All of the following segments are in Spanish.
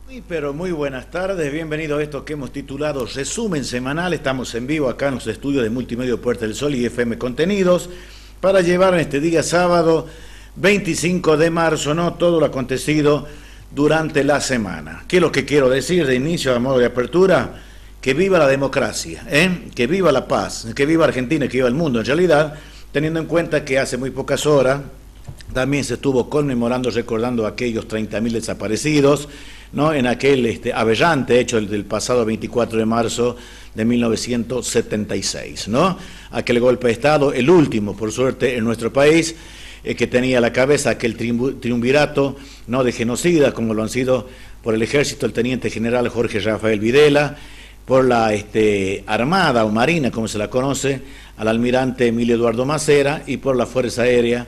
Pero muy buenas tardes, bienvenidos a esto que hemos titulado Resumen Semanal. Estamos en vivo acá en los estudios de Multimedia Puerta del Sol y FM Contenidos para llevar en este día sábado 25 de marzo, ¿no?, todo lo acontecido durante la semana. ¿Qué es lo que quiero decir de inicio a modo de apertura? Que viva la democracia, que viva la paz, que viva Argentina y que viva el mundo en realidad, teniendo en cuenta que hace muy pocas horas también se estuvo conmemorando, recordando a aquellos 30.000 desaparecidos, ¿no?, en aquel aberrante hecho del pasado 24 de marzo de 1976, ¿no? Aquel golpe de Estado, el último, por suerte, en nuestro país, que tenía a la cabeza aquel triunvirato, ¿no?, de genocidas, como lo han sido por el ejército el teniente general Jorge Rafael Videla, por la Armada o Marina, como se la conoce, al almirante Emilio Eduardo Macera, y por la Fuerza Aérea,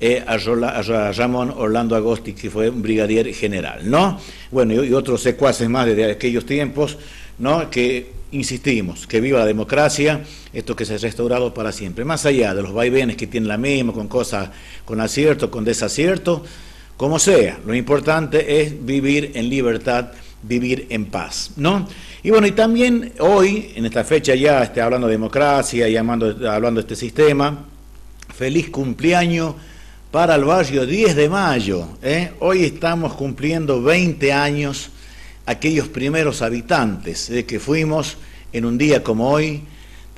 a Ramón Orlando Agosti, que fue un brigadier general, ¿no? Bueno, y otros secuaces más desde aquellos tiempos, ¿no?, que insistimos, que viva la democracia, esto que se ha restaurado para siempre, más allá de los vaivenes que tiene la misma, con cosas, con acierto, con desacierto, como sea, lo importante es vivir en libertad, vivir en paz, ¿no? Y bueno, y también hoy, en esta fecha ya, hablando de democracia y hablando de este sistema, feliz cumpleaños para el barrio 10 de Mayo, Hoy estamos cumpliendo 20 años, aquellos primeros habitantes, que fuimos en un día como hoy, de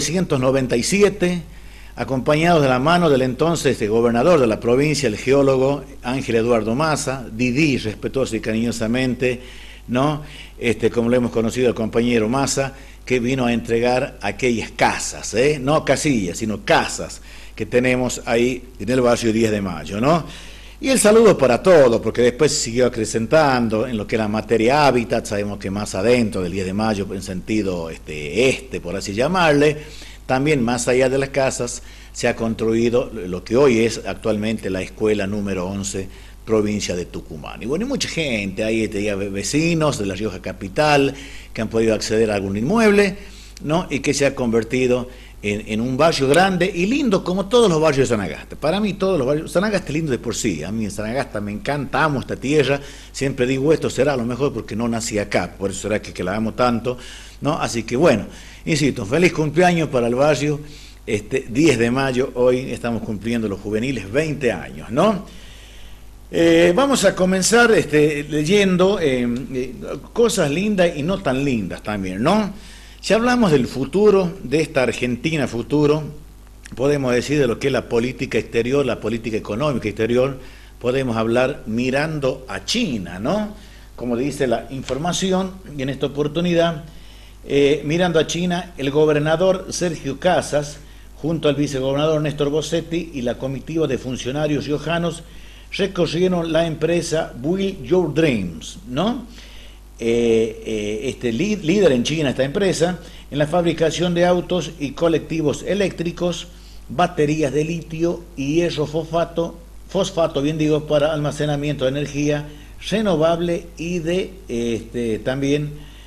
1997, acompañados de la mano del entonces gobernador de la provincia, el geólogo Ángel Eduardo Massa, Didi, respetuoso y cariñosamente, ¿no?, como lo hemos conocido el compañero Massa, que vino a entregar aquellas casas, no casillas, sino casas que tenemos ahí en el barrio 10 de Mayo, ¿no? Y el saludo para todos, porque después se siguió acrecentando en lo que era materia hábitat, sabemos que más adentro del 10 de Mayo, en sentido por así llamarle, también más allá de las casas, se ha construido lo que hoy es actualmente la escuela número 11, provincia de Tucumán. Y bueno, hay mucha gente, hay vecinos de La Rioja capital que han podido acceder a algún inmueble, ¿no?, y que se ha convertido en un barrio grande y lindo como todos los barrios de Sanagasta. Para mí todos los barrios, Sanagasta es lindo de por sí, a mí en Sanagasta me encanta, amo esta tierra, siempre digo esto será a lo mejor porque no nací acá, por eso será que la amo tanto, ¿no? Así que bueno, insisto, feliz cumpleaños para el barrio, 10 de mayo, hoy estamos cumpliendo los juveniles 20 años, ¿no? Vamos a comenzar leyendo cosas lindas y no tan lindas también, ¿no? Si hablamos del futuro, de esta Argentina futuro, podemos decir de lo que es la política exterior, la política económica exterior, podemos hablar mirando a China, ¿no? Como dice la información, y en esta oportunidad, mirando a China, el gobernador Sergio Casas, junto al vicegobernador Néstor Bossetti y la comitiva de funcionarios riojanos, recorrieron la empresa Build Your Dreams, ¿no? Líder en China esta empresa, en la fabricación de autos y colectivos eléctricos, baterías de litio y hierro fosfato, para almacenamiento de energía renovable y también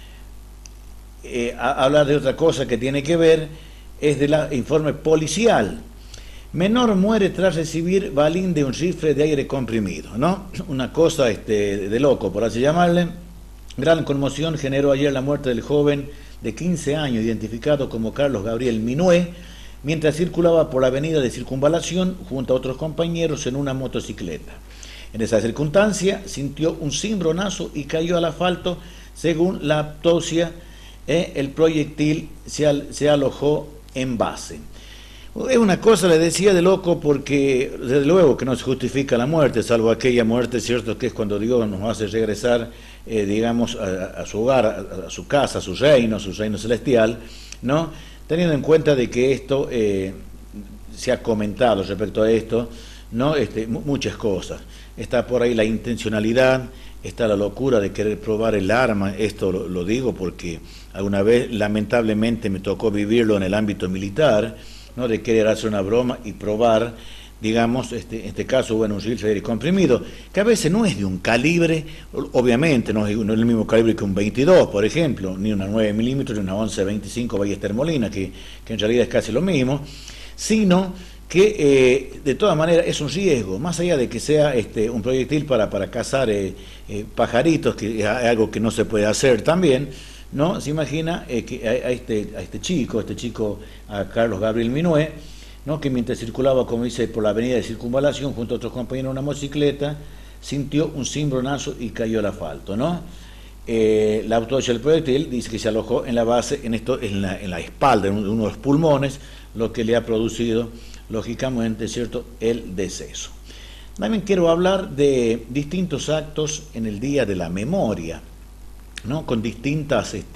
hablar de otra cosa que tiene que ver, es del informe policial. Menor muere tras recibir balín de un rifle de aire comprimido, ¿no? Una cosa de loco, por así llamarle. Gran conmoción generó ayer la muerte del joven de 15 años, identificado como Carlos Gabriel Minué, mientras circulaba por la avenida de Circunvalación junto a otros compañeros en una motocicleta. En esa circunstancia sintió un cimbronazo y cayó al asfalto. Según la autopsia, el proyectil se alojó en base. Es una cosa, le decía, de loco, porque desde luego que no se justifica la muerte, salvo aquella muerte, cierto, que es cuando Dios nos hace regresar, digamos, a su hogar, a su casa, a su reino celestial, ¿no? Teniendo en cuenta de que esto se ha comentado respecto a esto, ¿no? Muchas cosas. Está por ahí la intencionalidad, está la locura de querer probar el arma. Esto lo digo porque alguna vez lamentablemente me tocó vivirlo en el ámbito militar, ¿no?, de querer hacer una broma y probar, digamos, en este caso, bueno, un rifle de aire comprimido, que a veces no es de un calibre, obviamente, no es el mismo calibre que un 22, por ejemplo, ni una 9 milímetros, ni una 11-25 Ballester Molina, que en realidad es casi lo mismo, sino que de todas maneras es un riesgo, más allá de que sea un proyectil para cazar pajaritos, que es algo que no se puede hacer también, ¿no? Se imagina que a este chico, a Carlos Gabriel Minué, ¿no? Que mientras circulaba, como dice, por la avenida de Circunvalación, junto a otros compañeros en una motocicleta, sintió un cimbronazo y cayó al asfalto, ¿no? La autopsia del proyectil dice que se alojó en la base, en la espalda, en uno de los pulmones, lo que le ha producido, lógicamente, ¿cierto?, el deceso. También quiero hablar de distintos actos en el Día de la Memoria, ¿no? Con distintas, es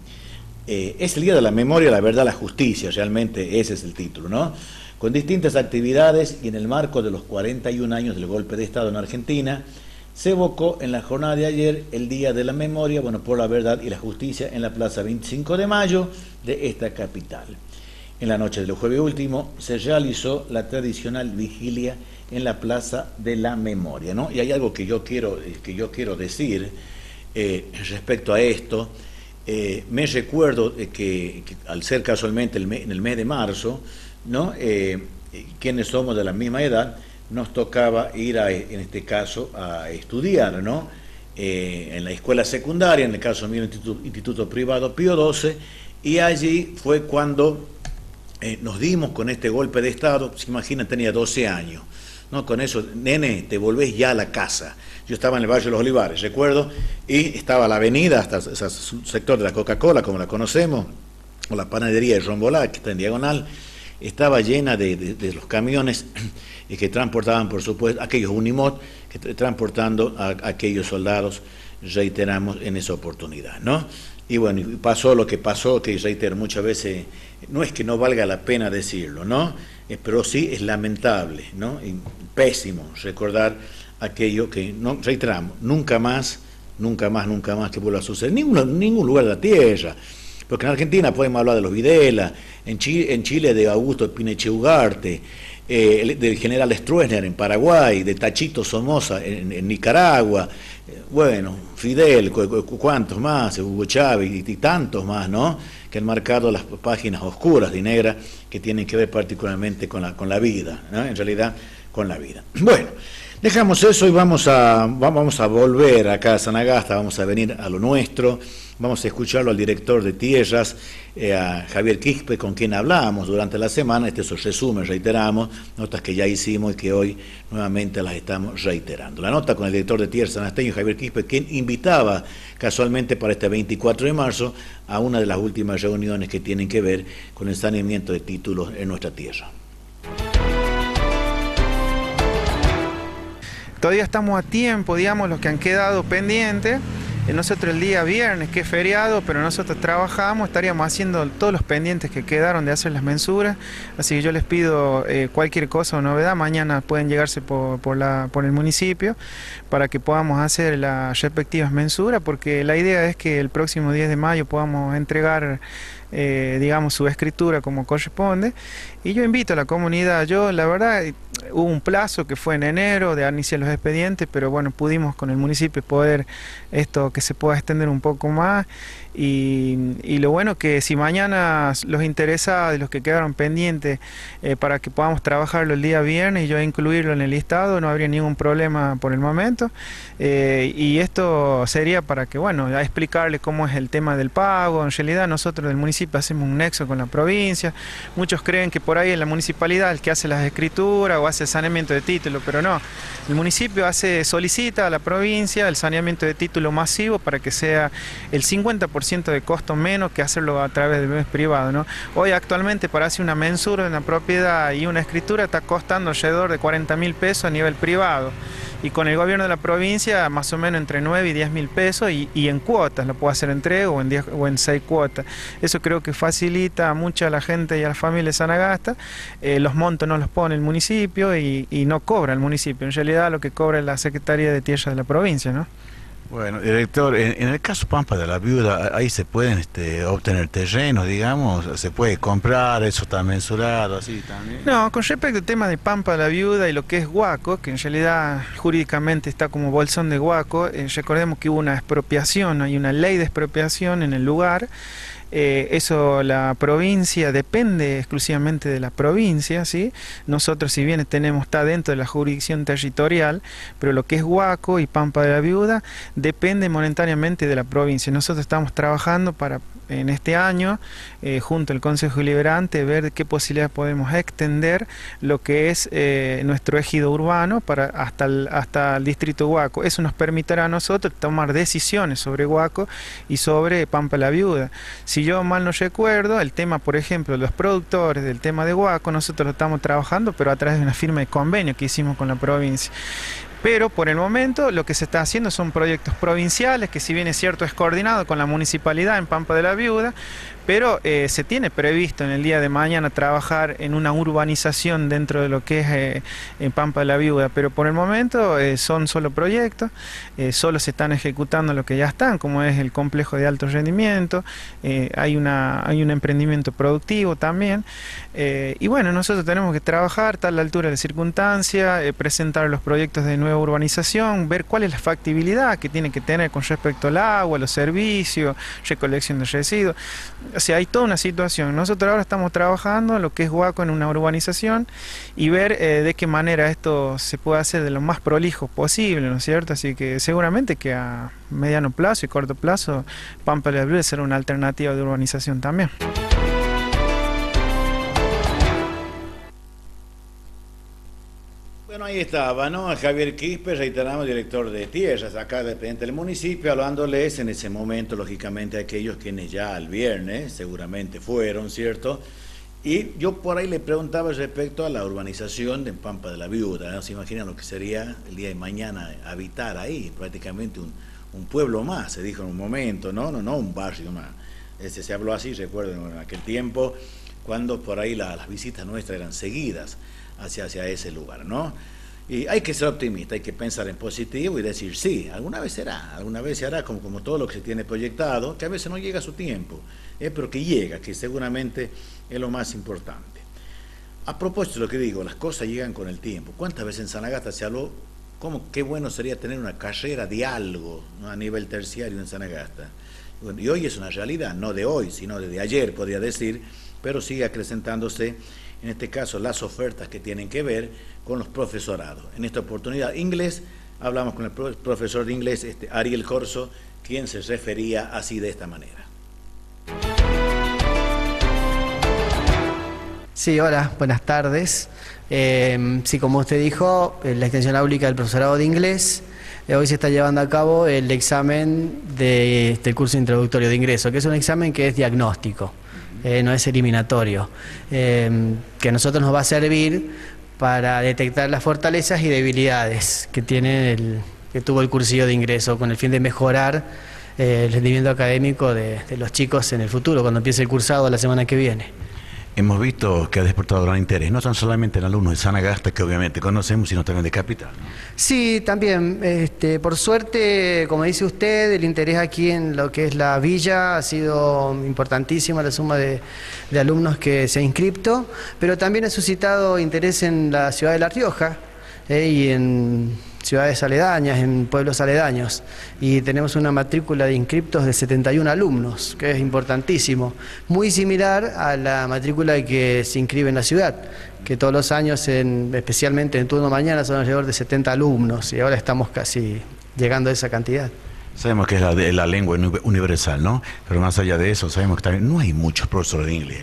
el Día de la Memoria, la verdad, la justicia, realmente ese es el título, ¿no? Con distintas actividades y en el marco de los 41 años del golpe de Estado en Argentina, se evocó en la jornada de ayer el Día de la Memoria, bueno, por la verdad y la justicia en la Plaza 25 de Mayo de esta capital. En la noche del jueves último se realizó la tradicional vigilia en la Plaza de la Memoria, ¿no? Y hay algo que yo quiero decir respecto a esto. Me recuerdo que al ser casualmente en el mes de marzo, ¿no? Quienes somos de la misma edad, nos tocaba ir en este caso a estudiar, ¿no? En la escuela secundaria, en el caso mío, Instituto Privado Pío XII, y allí fue cuando nos dimos con este golpe de Estado. Se imaginan, tenía 12 años, ¿no? Con eso, nene, te volvés ya a la casa. Yo estaba en el Valle de los Olivares, recuerdo, y estaba la avenida, hasta ese sector de la Coca-Cola, como la conocemos, o la panadería de Rombolá, que está en diagonal, estaba llena de los camiones que transportaban, por supuesto, aquellos Unimot, que transportando a aquellos soldados, reiteramos, en esa oportunidad, ¿no? Y bueno, pasó lo que pasó, que reitero, muchas veces, no es que no valga la pena decirlo, ¿no? Pero sí es lamentable, ¿no? Y pésimo recordar aquello que, no, reiteramos, nunca más que vuelva a suceder, ningún lugar de la tierra. Porque en Argentina podemos hablar de los Videla, en Chile de Augusto Pinochet Ugarte, del general Stroessner en Paraguay, de Tachito Somoza en Nicaragua, bueno, Fidel, cuántos más, Hugo Chávez y tantos más, ¿no? Que han marcado las páginas oscuras y negras que tienen que ver particularmente con la vida, ¿no? En realidad, con la vida. Bueno, dejamos eso y vamos a volver acá a Sanagasta, vamos a venir a lo nuestro. Vamos a escucharlo al director de Tierras, a Javier Quispe, con quien hablamos durante la semana. Este es el resumen, reiteramos, notas que ya hicimos y que hoy nuevamente las estamos reiterando. La nota con el director de Tierras sanasteño, Javier Quispe, quien invitaba casualmente para este 24 de marzo a una de las últimas reuniones que tienen que ver con el saneamiento de títulos en nuestra tierra. Todavía estamos a tiempo, digamos, los que han quedado pendientes. Nosotros el día viernes, que es feriado, pero nosotros trabajamos, estaríamos haciendo todos los pendientes que quedaron de hacer las mensuras. Así que yo les pido cualquier cosa o novedad, mañana pueden llegarse por el municipio para que podamos hacer las respectivas mensuras, porque la idea es que el próximo 10 de mayo podamos entregar digamos, su escritura como corresponde. Y yo invito a la comunidad, la verdad, hubo un plazo que fue en enero de iniciar los expedientes, pero bueno, pudimos con el municipio poder que se pueda extender un poco más. Y lo bueno que si mañana los interesados y los que quedaron pendientes para que podamos trabajarlo el día viernes y yo incluirlo en el listado, no habría ningún problema por el momento. Y esto sería para que, bueno, a explicarles cómo es el tema del pago. En realidad nosotros del municipio hacemos un nexo con la provincia. Muchos creen que por ahí es la municipalidad el que hace las escrituras o hace el saneamiento de título, pero no. El municipio solicita a la provincia el saneamiento de título masivo para que sea el 50% de costo menos que hacerlo a través del mes privado, ¿no? Hoy actualmente para hacer una mensura de una propiedad y una escritura está costando alrededor de 40.000 pesos a nivel privado, y con el gobierno de la provincia más o menos entre 9 y 10.000 pesos y en cuotas, lo puede hacer en 3 o en 10 o en 6 cuotas. Eso creo que facilita mucho a la gente y a la familia de Sanagasta. Los montos no los pone el municipio y no cobra el municipio, en realidad lo que cobra es la Secretaría de Tierras de la provincia, ¿no? Bueno, director, en el caso Pampa de la Viuda, ahí se pueden obtener terrenos, digamos, se puede comprar, eso está mensurado, así también. No, con respecto al tema de Pampa de la Viuda y lo que es Huaco, que en realidad jurídicamente está como bolsón de Huaco, recordemos que hubo una expropiación, hay una ley de expropiación en el lugar. Eso la provincia depende exclusivamente de la provincia, ¿sí? Nosotros, si bien está dentro de la jurisdicción territorial, pero lo que es Huaco y Pampa de la Viuda depende momentáneamente de la provincia. Nosotros estamos trabajando para en este año, junto al Consejo Deliberante, ver qué posibilidades podemos extender lo que es nuestro ejido urbano hasta el distrito Huaco. Eso nos permitirá a nosotros tomar decisiones sobre Huaco y sobre Pampa la Viuda. Si yo mal no recuerdo, el tema, por ejemplo, de los productores del tema de Huaco, nosotros lo estamos trabajando, pero a través de una firma de convenio que hicimos con la provincia. Pero por el momento lo que se está haciendo son proyectos provinciales, que si bien es cierto es coordinado con la municipalidad en Pampa de la Viuda, pero se tiene previsto en el día de mañana trabajar en una urbanización dentro de lo que es en Pampa de la Viuda, pero por el momento son solo proyectos, solo se están ejecutando lo que ya están, como es el complejo de alto rendimiento, hay un emprendimiento productivo también, y bueno, nosotros tenemos que trabajar, estar a la altura de la circunstancia, presentar los proyectos de nueva urbanización, ver cuál es la factibilidad que tiene que tener con respecto al agua, los servicios, recolección de residuos. O sea, hay toda una situación. Nosotros ahora estamos trabajando lo que es Huaco en una urbanización y ver de qué manera esto se puede hacer de lo más prolijo posible, ¿no es cierto? Así que seguramente que a mediano plazo y corto plazo Pampa de la Viuda será una alternativa de urbanización también. Bueno, ahí estaba, ¿no? Javier Quispe, reiteramos, director de tierras, acá dependiente del municipio, hablándoles en ese momento, lógicamente, a aquellos quienes ya el viernes seguramente fueron, ¿cierto? Y yo por ahí le preguntaba respecto a la urbanización de Pampa de la Viuda, ¿no? ¿Se imaginan lo que sería el día de mañana habitar ahí? Prácticamente un pueblo más, se dijo en un momento, no un barrio más. Se habló así, recuerdo, en aquel tiempo, cuando por ahí las visitas nuestras eran seguidas hacia ese lugar, ¿no? Y hay que ser optimista, hay que pensar en positivo y decir, sí, alguna vez se hará como todo lo que se tiene proyectado, que a veces no llega a su tiempo, pero que llega, que seguramente es lo más importante. A propósito de lo que digo, las cosas llegan con el tiempo. ¿Cuántas veces en Sanagasta se habló qué bueno sería tener una carrera de algo, ¿no? A nivel terciario en Sanagasta? Bueno, y hoy es una realidad, no de hoy, sino desde ayer, podría decir, pero sigue acrecentándose, en este caso, las ofertas que tienen que ver con los profesorados. En esta oportunidad, inglés, hablamos con el profesor de inglés, Ariel Corso, quien se refería así de esta manera. Sí, hola, buenas tardes. Sí, como usted dijo, la extensión áulica del profesorado de inglés, hoy se está llevando a cabo el examen del curso introductorio de ingreso, que es un examen que es diagnóstico. No es eliminatorio, que a nosotros nos va a servir para detectar las fortalezas y debilidades que tuvo el cursillo de ingreso, con el fin de mejorar el rendimiento académico de los chicos en el futuro, cuando empiece el cursado la semana que viene. Hemos visto que ha despertado gran interés, no son solamente en alumnos de Sanagasta, que obviamente conocemos, sino también de Capital, ¿no? Sí, también. Por suerte, como dice usted, el interés aquí en lo que es la villa ha sido importantísima, la suma de alumnos que se ha inscrito, pero también ha suscitado interés en la ciudad de La Rioja y en ciudades aledañas, en pueblos aledaños, y tenemos una matrícula de inscriptos de 71 alumnos, que es importantísimo, muy similar a la matrícula que se inscribe en la ciudad, que todos los años, especialmente en turno mañana, son alrededor de 70 alumnos, y ahora estamos casi llegando a esa cantidad. Sabemos que es la lengua universal, ¿no? Pero más allá de eso, sabemos que también no hay muchos profesores de inglés,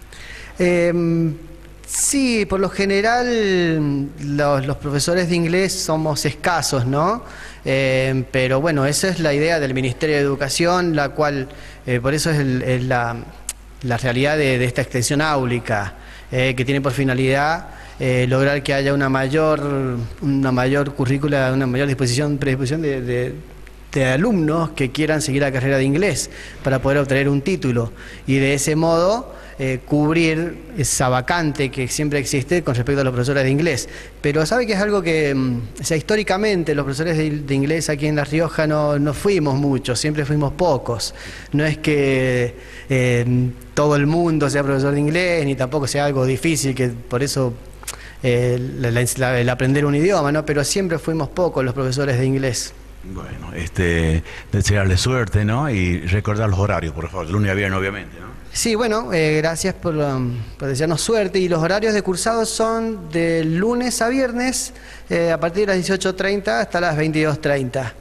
¿no? Sí, por lo general los profesores de inglés somos escasos, ¿no? Pero bueno, esa es la idea del Ministerio de Educación, la cual, por eso es la realidad de esta extensión áulica, que tiene por finalidad lograr que haya una mayor currícula, una mayor predisposición de alumnos que quieran seguir la carrera de inglés para poder obtener un título y de ese modo cubrir esa vacante que siempre existe con respecto a los profesores de inglés. Pero sabe que es algo que, o sea, históricamente los profesores de inglés aquí en La Rioja no fuimos muchos, siempre fuimos pocos. No es que todo el mundo sea profesor de inglés, ni tampoco sea algo difícil, que por eso el aprender un idioma, ¿no? Pero siempre fuimos pocos los profesores de inglés. Bueno, desearle suerte, ¿no? Y recordar los horarios, por favor, de lunes a viernes, obviamente, ¿no? Sí, bueno, gracias por desearnos suerte. Y los horarios de cursado son de lunes a viernes, a partir de las 18:30 hasta las 22:30.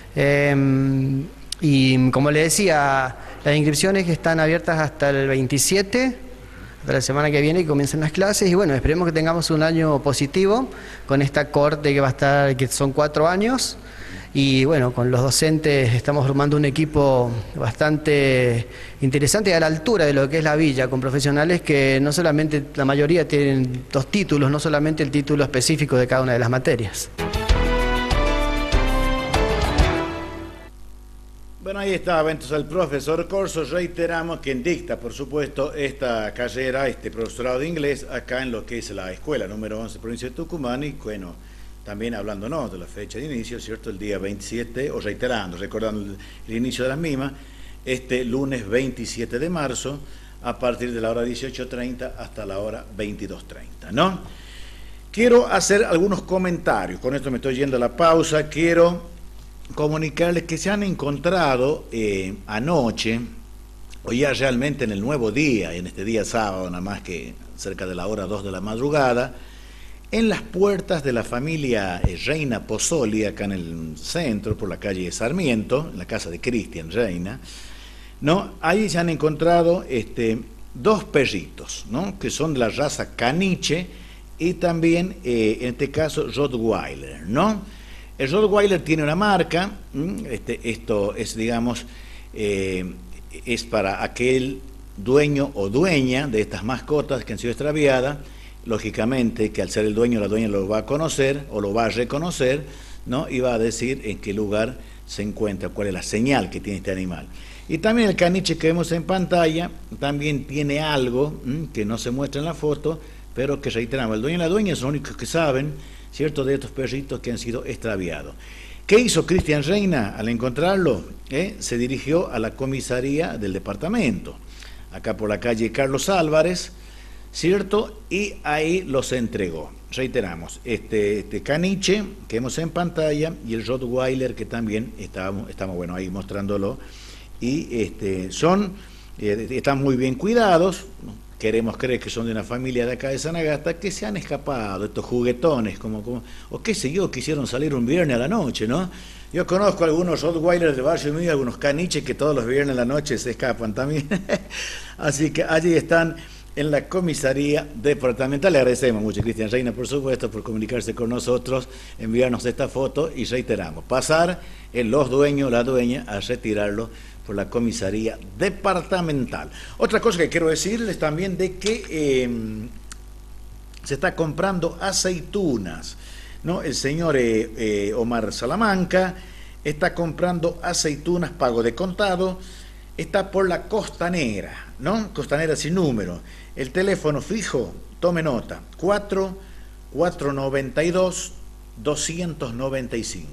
Y como le decía, las inscripciones que están abiertas hasta el 27, hasta la semana que viene, que comiencen las clases. Y bueno, esperemos que tengamos un año positivo con esta cohorte que va a estar, que son 4 años. Y bueno, con los docentes estamos formando un equipo bastante interesante y a la altura de lo que es la villa, con profesionales que no solamente, la mayoría tienen 2 títulos, no solamente el título específico de cada una de las materias. Bueno, ahí estaba entonces el profesor Corso. Reiteramos quien dicta, por supuesto, esta carrera, este profesorado de inglés acá en lo que es la escuela número 11, provincia de Tucumán. Y bueno, también hablándonos de la fecha de inicio, ¿cierto? El día 27, o reiterando, recordando el inicio de las mismas, este lunes 27 de marzo, a partir de la hora 18:30 hasta la hora 22:30, ¿no? Quiero hacer algunos comentarios, con esto me estoy yendo a la pausa. Quiero comunicarles que se han encontrado anoche, o ya realmente en el nuevo día, en este día sábado, nada más que cerca de la hora 2 de la madrugada, en las puertas de la familia Reina Pozzoli, acá en el centro, por la calle Sarmiento, en la casa de Cristian Reina, ¿no? Ahí se han encontrado 2 perritos, ¿no? Que son de la raza caniche y también, en este caso, Rottweiler, ¿no? El Rottweiler tiene una marca, esto es, digamos, es para aquel dueño o dueña de estas mascotas que han sido extraviadas. Lógicamente que al ser el dueño o la dueña lo va a conocer o lo va a reconocer, ¿no? Y va a decir en qué lugar se encuentra, cuál es la señal que tiene este animal. Y también el caniche que vemos en pantalla también tiene algo que no se muestra en la foto, pero que reiteramos, el dueño y la dueña son los únicos que saben, ¿cierto?, de estos perritos que han sido extraviados. ¿Qué hizo Cristian Reina al encontrarlo? Se dirigió a la comisaría del departamento, acá por la calle Carlos Álvarez, ¿cierto? Y ahí los entregó. Reiteramos, este caniche que vemos en pantalla y el Rottweiler que también estamos bueno, ahí mostrándolo. Y están muy bien cuidados. Queremos creer que son de una familia de acá de Sanagasta que se han escapado, estos juguetones, o qué sé yo, quisieron salir un viernes a la noche, ¿no? Yo conozco algunos Rottweilers de barrio mío, algunos caniches que todos los viernes a la noche se escapan también. Así que allí están en la comisaría departamental. Le agradecemos mucho a Cristian Reina, por supuesto, por comunicarse con nosotros, enviarnos esta foto y reiteramos, pasar los dueños, la dueña, a retirarlo por la comisaría departamental. Otra cosa que quiero decirles también de que se está comprando aceitunas, ¿no? El señor Omar Salamanca está comprando aceitunas pago de contado, está por la Costanera, ¿no? Costanera sin número. El teléfono fijo, tome nota, 492-295,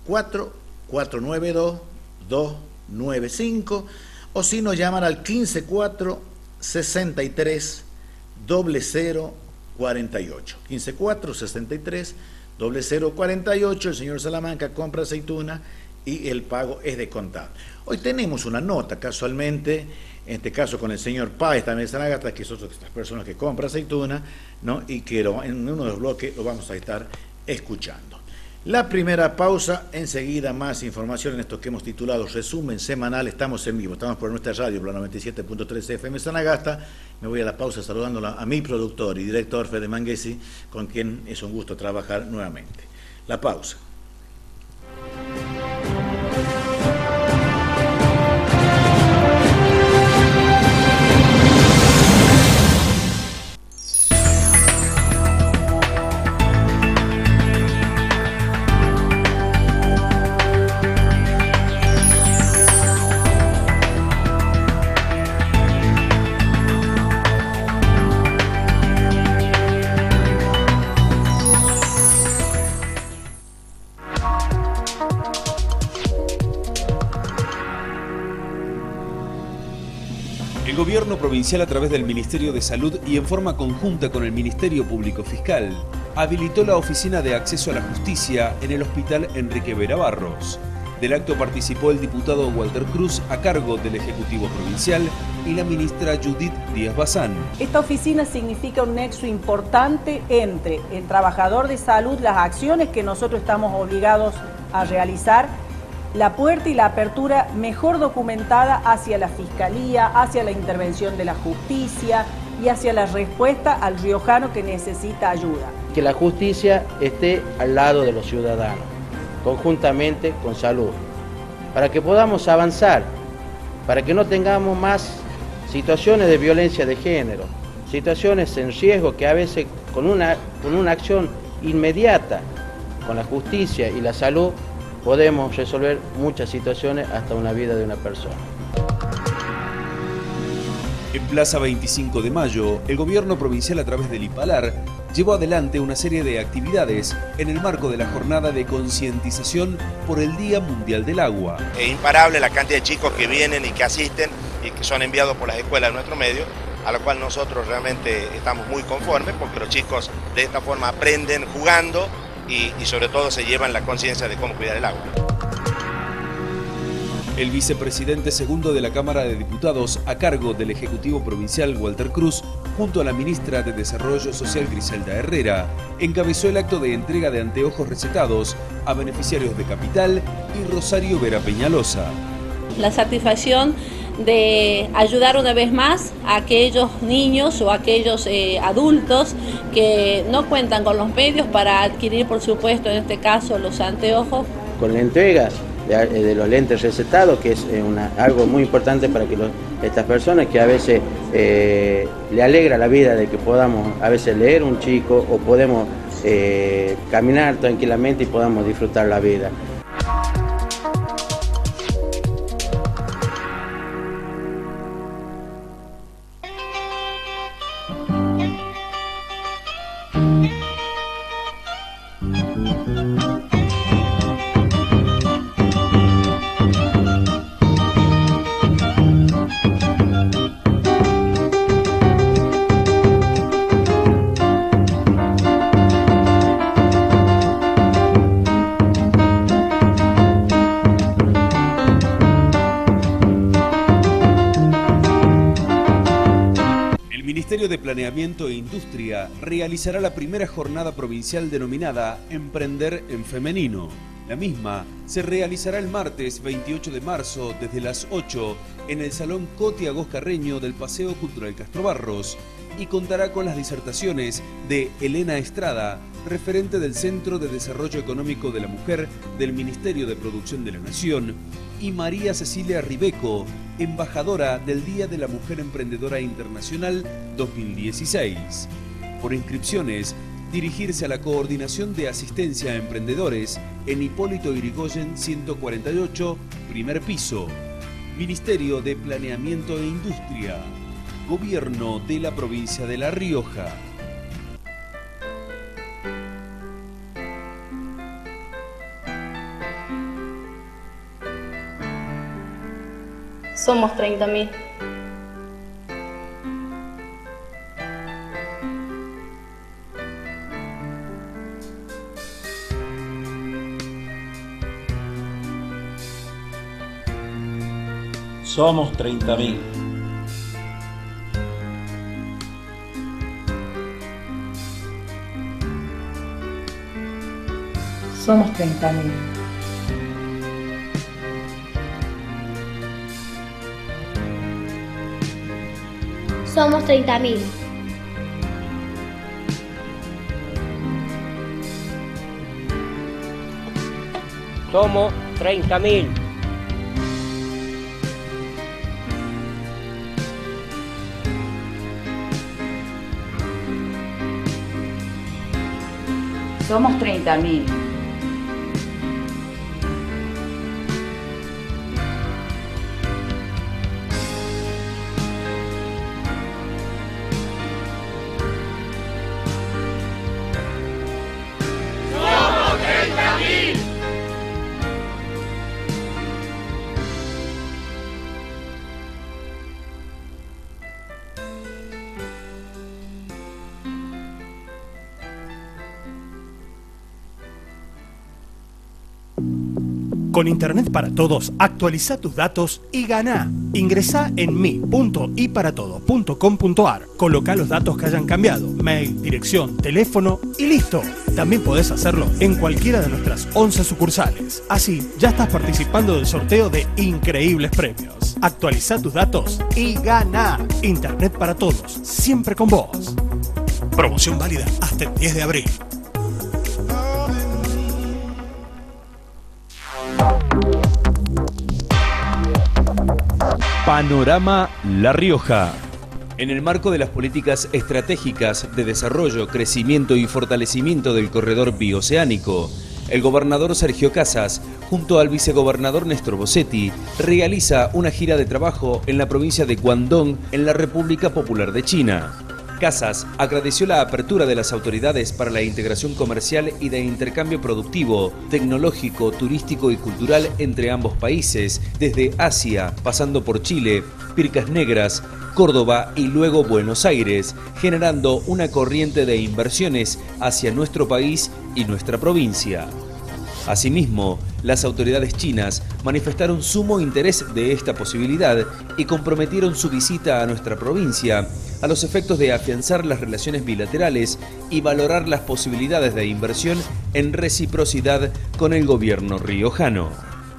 492-295, o si no, llamar al 154-63-0048, 154-63-0048, el señor Salamanca compra aceituna y el pago es de contado. Hoy tenemos una nota, casualmente, en este caso con el señor Páez también de Sanagasta, que es otra de estas personas que compra aceituna, ¿no? Y que en uno de los bloques lo vamos a estar escuchando. La primera pausa, enseguida más información en esto que hemos titulado Resumen Semanal. Estamos en vivo, estamos por nuestra radio, por la 97.3 FM Sanagasta. Me voy a la pausa saludando a mi productor y director Fede Manguesi, con quien es un gusto trabajar nuevamente. La pausa. El Gobierno provincial, a través del Ministerio de Salud y en forma conjunta con el Ministerio Público Fiscal, habilitó la Oficina de Acceso a la Justicia en el Hospital Enrique Vera Barros. Del acto participó el diputado Walter Cruz a cargo del Ejecutivo Provincial y la ministra Judith Díaz Bazán. Esta oficina significa un nexo importante entre el trabajador de salud, las acciones que nosotros estamos obligados a realizar, la puerta y la apertura mejor documentada hacia la Fiscalía, hacia la intervención de la justicia y hacia la respuesta al riojano que necesita ayuda. Que la justicia esté al lado de los ciudadanos, conjuntamente con salud, para que podamos avanzar, para que no tengamos más situaciones de violencia de género, situaciones en riesgo que a veces con una acción inmediata con la justicia y la salud podemos resolver muchas situaciones, hasta una vida de una persona. En Plaza 25 de Mayo, el gobierno provincial a través del IPALAR llevó adelante una serie de actividades en el marco de la jornada de concientización por el Día Mundial del Agua. Es imparable la cantidad de chicos que vienen y que asisten y que son enviados por las escuelas de nuestro medio, a lo cual nosotros realmente estamos muy conformes porque los chicos de esta forma aprenden jugando y sobre todo se llevan la conciencia de cómo cuidar el agua. El vicepresidente segundo de la Cámara de Diputados a cargo del Ejecutivo Provincial, Walter Cruz, junto a la ministra de Desarrollo Social, Griselda Herrera, encabezó el acto de entrega de anteojos recetados a beneficiarios de Capital y Rosario Vera Peñalosa. La satisfacción de ayudar una vez más a aquellos niños o aquellos adultos que no cuentan con los medios para adquirir, por supuesto, en este caso, los anteojos. Con la entrega de los lentes recetados, que es algo muy importante para que estas personas que a veces le alegra la vida de que podamos a veces leer un chico o podemos caminar tranquilamente y podamos disfrutar la vida. El Ministerio de Planeamiento e Industria realizará la primera jornada provincial denominada Emprender en Femenino. La misma se realizará el martes 28 de marzo desde las 8 en el Salón Coti Agós Carreño del Paseo Cultural Castro Barros y contará con las disertaciones de Elena Estrada, referente del Centro de Desarrollo Económico de la Mujer del Ministerio de Producción de la Nación, y María Cecilia Ribeco, embajadora del Día de la Mujer Emprendedora Internacional 2016. Por inscripciones, dirigirse a la Coordinación de Asistencia a Emprendedores en Hipólito Yrigoyen 148, primer piso. Ministerio de Planeamiento e Industria. Gobierno de la Provincia de La Rioja. Somos 30.000. Somos 30.000. Somos 30.000. Somos 30.000. Somos 30.000. Somos 30.000. Con Internet para Todos, actualiza tus datos y gana. Ingresá en mi.iparatodo.com.ar. Coloca los datos que hayan cambiado, mail, dirección, teléfono y listo. También podés hacerlo en cualquiera de nuestras 11 sucursales. Así, ya estás participando del sorteo de increíbles premios. Actualiza tus datos y gana. Internet para Todos, siempre con vos. Promoción válida hasta el 10 de abril. Panorama La Rioja. En el marco de las políticas estratégicas de desarrollo, crecimiento y fortalecimiento del corredor bioceánico, el gobernador Sergio Casas, junto al vicegobernador Néstor Bossetti, realiza una gira de trabajo en la provincia de Guangdong, en la República Popular de China. Casas agradeció la apertura de las autoridades para la integración comercial y de intercambio productivo, tecnológico, turístico y cultural entre ambos países, desde Asia, pasando por Chile, Pircas Negras, Córdoba y luego Buenos Aires, generando una corriente de inversiones hacia nuestro país y nuestra provincia. Asimismo, las autoridades chinas manifestaron sumo interés de esta posibilidad y comprometieron su visita a nuestra provincia a los efectos de afianzar las relaciones bilaterales y valorar las posibilidades de inversión en reciprocidad con el gobierno riojano.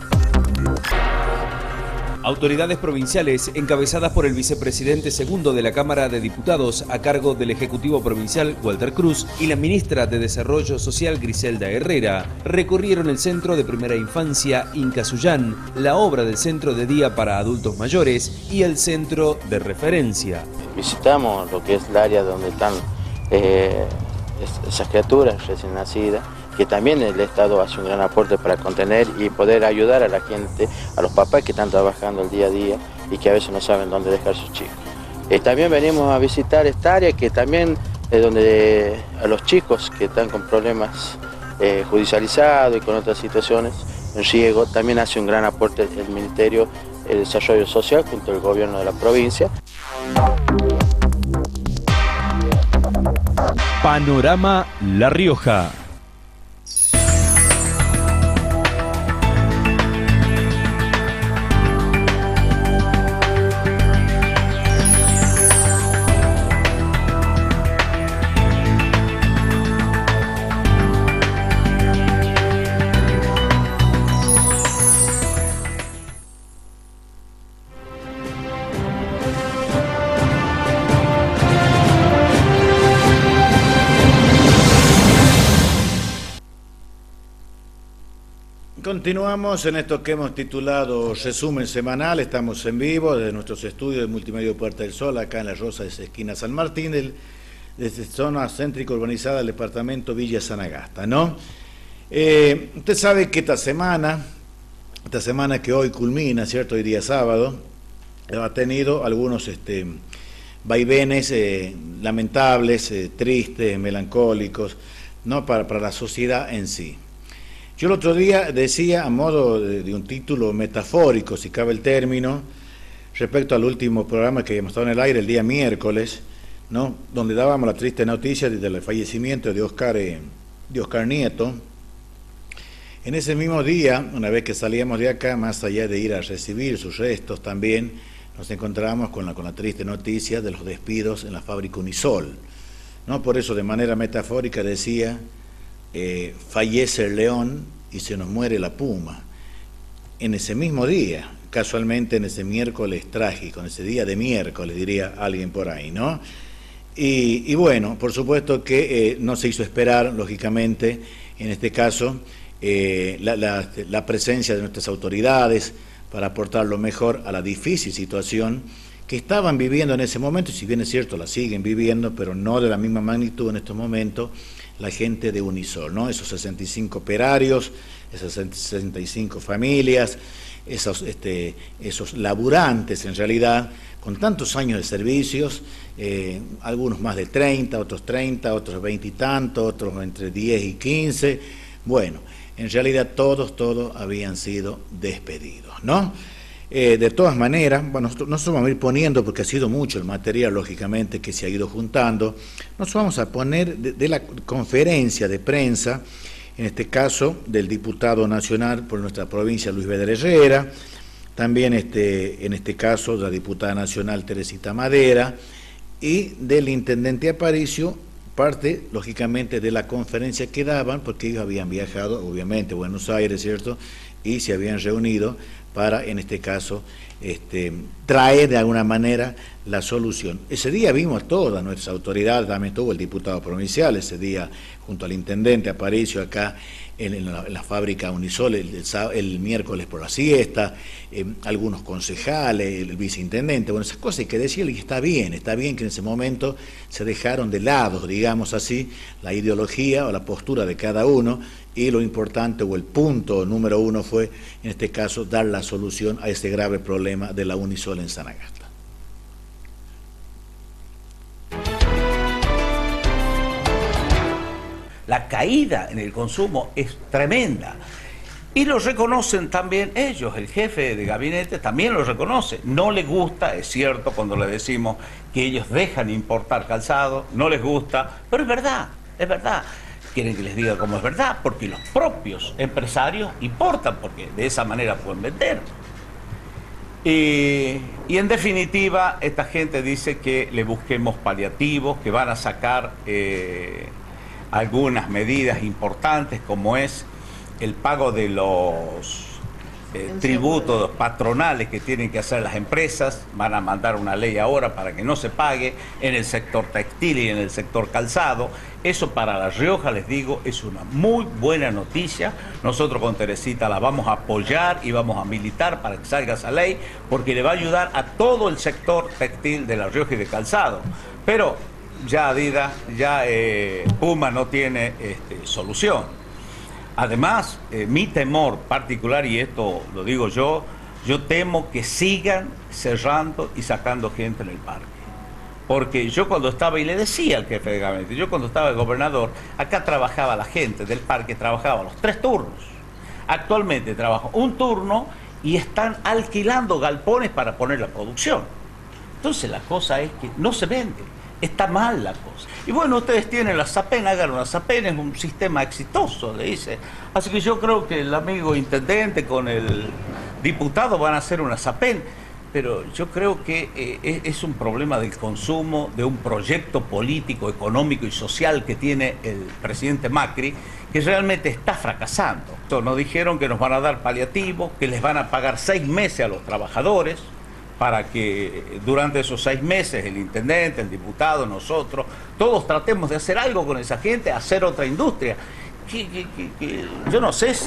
Autoridades provinciales, encabezadas por el vicepresidente segundo de la Cámara de Diputados a cargo del Ejecutivo Provincial, Walter Cruz, y la ministra de Desarrollo Social, Griselda Herrera, recorrieron el Centro de Primera Infancia Incasuyán, la obra del Centro de Día para Adultos Mayores y el Centro de Referencia. Visitamos lo que es el área donde están esas criaturas recién nacidas, que también el Estado hace un gran aporte para contener y poder ayudar a la gente, a los papás que están trabajando el día a día y que a veces no saben dónde dejar sus chicos. También venimos a visitar esta área que también es donde a los chicos que están con problemas judicializados y con otras situaciones en riesgo, también hace un gran aporte el Ministerio de Desarrollo Social junto al gobierno de la provincia. Panorama La Rioja. Continuamos en esto que hemos titulado Resumen Semanal. Estamos en vivo desde nuestros estudios de Multimedia Puerta del Sol, acá en La Rosa, esquina San Martín, desde zona céntrica urbanizada del departamento Villa Sanagasta, ¿no? Usted sabe que esta semana que hoy culmina, ¿cierto? Hoy día sábado, ha tenido algunos vaivenes lamentables, tristes, melancólicos, ¿no? Para la sociedad en sí. Yo el otro día decía, a modo de un título metafórico, si cabe el término, respecto al último programa que hemos estado en el aire el día miércoles, ¿no? Donde dábamos la triste noticia del fallecimiento de Oscar Nieto. En ese mismo día, una vez que salíamos de acá, más allá de ir a recibir sus restos también, nos encontrábamos con la triste noticia de los despidos en la fábrica Unisol, ¿no? Por eso, de manera metafórica, decía, fallece el león y se nos muere la puma. En ese mismo día, casualmente en ese miércoles trágico, en ese día de miércoles, diría alguien por ahí, ¿no? Y bueno, por supuesto que no se hizo esperar, lógicamente, en este caso, la presencia de nuestras autoridades para aportar lo mejor a la difícil situación que estaban viviendo en ese momento, y si bien es cierto, la siguen viviendo, pero no de la misma magnitud en estos momentos, la gente de Unisol, ¿no? Esos 65 operarios, esas 65 familias, esos laburantes en realidad, con tantos años de servicios, algunos más de 30, otros 30, otros 20 y tanto, otros entre 10 y 15, bueno, en realidad todos habían sido despedidos, ¿no? De todas maneras, bueno, nosotros vamos a ir poniendo, porque ha sido mucho el material, lógicamente, que se ha ido juntando, nos vamos a poner de la conferencia de prensa en este caso del diputado nacional por nuestra provincia, Luis Vedder Herrera, también en este caso de la diputada nacional Teresita Madera, y del intendente Aparicio, parte, lógicamente, de la conferencia que daban, porque ellos habían viajado, obviamente, a Buenos Aires, ¿cierto?, y se habían reunido para, en este caso, traer de alguna manera la solución. Ese día vimos a todas nuestras autoridades, también estuvo el diputado provincial ese día, junto al intendente Aparicio, acá en la fábrica Unisol el miércoles por la siesta, algunos concejales, el viceintendente, bueno, esas cosas hay que decirle que está bien que en ese momento se dejaron de lado, digamos así, la ideología o la postura de cada uno, y lo importante o el punto número uno fue, en este caso, dar la solución a este grave problema de la Unisol en Sanagasta. La caída en el consumo es tremenda. Y lo reconocen también ellos, el jefe de gabinete también lo reconoce. No les gusta, es cierto, cuando le decimos que ellos dejan importar calzado, no les gusta, pero es verdad, es verdad. Quieren que les diga cómo es verdad, porque los propios empresarios importan, porque de esa manera pueden vender. Y en definitiva, esta gente dice que le busquemos paliativos, que van a sacar algunas medidas importantes, como es el pago de los tributos patronales que tienen que hacer las empresas. Van a mandar una ley ahora para que no se pague en el sector textil y en el sector calzado. Eso para La Rioja, les digo, es una muy buena noticia. Nosotros con Teresita la vamos a apoyar y vamos a militar para que salga esa ley, porque le va a ayudar a todo el sector textil de La Rioja y de calzado. Pero ya Adidas, ya Puma no tiene solución. Además, mi temor particular, y esto lo digo yo temo que sigan cerrando y sacando gente en el parque. Porque yo cuando estaba, y le decía al jefe de gabinete, yo cuando estaba el gobernador, acá trabajaba la gente del parque, trabajaba los 3 turnos. Actualmente trabajo un turno y están alquilando galpones para poner la producción. Entonces la cosa es que no se vende. Está mal la cosa. Y bueno, ustedes tienen la SAPEN, hagan una SAPEN, es un sistema exitoso, le dice. Así que yo creo que el amigo intendente con el diputado van a hacer una SAPEN, pero yo creo que es un problema del consumo, de un proyecto político, económico y social que tiene el presidente Macri, que realmente está fracasando. Nos dijeron que nos van a dar paliativos, que les van a pagar 6 meses a los trabajadores, para que durante esos 6 meses el intendente, el diputado, nosotros, todos tratemos de hacer algo con esa gente, hacer otra industria. Yo no sé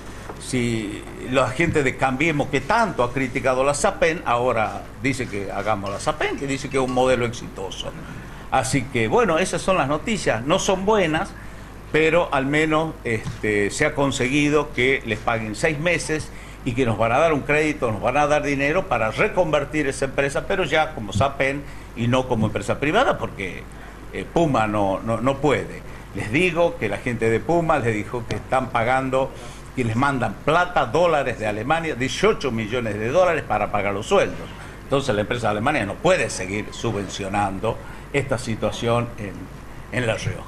si la gente de Cambiemos, que tanto ha criticado la SAPEN, ahora dice que hagamos la SAPEN, que dice que es un modelo exitoso. Así que bueno, esas son las noticias, no son buenas, pero al menos se ha conseguido que les paguen 6 meses y que nos van a dar un crédito, nos van a dar dinero para reconvertir esa empresa, pero ya como SAPEN y no como empresa privada, porque Puma no puede. Les digo que la gente de Puma les dijo que están pagando, que les mandan plata, dólares de Alemania, 18 millones de dólares para pagar los sueldos. Entonces la empresa de Alemania no puede seguir subvencionando esta situación en La Rioja.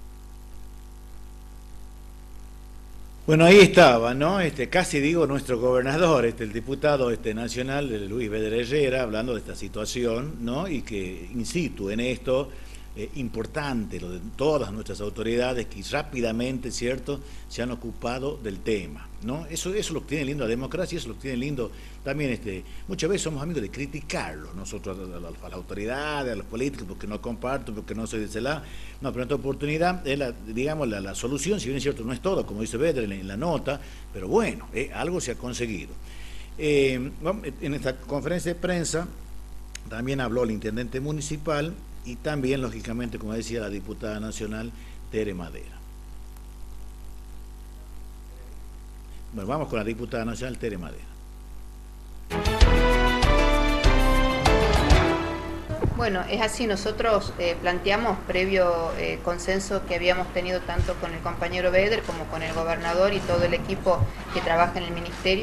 Bueno, ahí estaba, ¿no? Casi digo nuestro gobernador, el diputado nacional, Luis Vedder Herrera, hablando de esta situación, ¿no? Y que in situ en esto, importante lo de todas nuestras autoridades que rápidamente, ¿cierto?, se han ocupado del tema, ¿no? Eso es lo que tiene lindo la democracia, eso es lo que tiene lindo también, muchas veces somos amigos de criticarlos, nosotros a las autoridades, a los políticos, porque no comparto, porque no soy de ese lado. No, pero en esta oportunidad es la solución, si bien es cierto, no es todo, como dice Vedder en la nota, pero bueno, algo se ha conseguido. En esta conferencia de prensa también habló el intendente municipal y también, lógicamente, como decía la diputada nacional, Tere Madera. Bueno, vamos con la diputada nacional, Tere Madera. Bueno, es así, nosotros planteamos previo consenso que habíamos tenido tanto con el compañero Vedder como con el gobernador y todo el equipo que trabaja en el ministerio,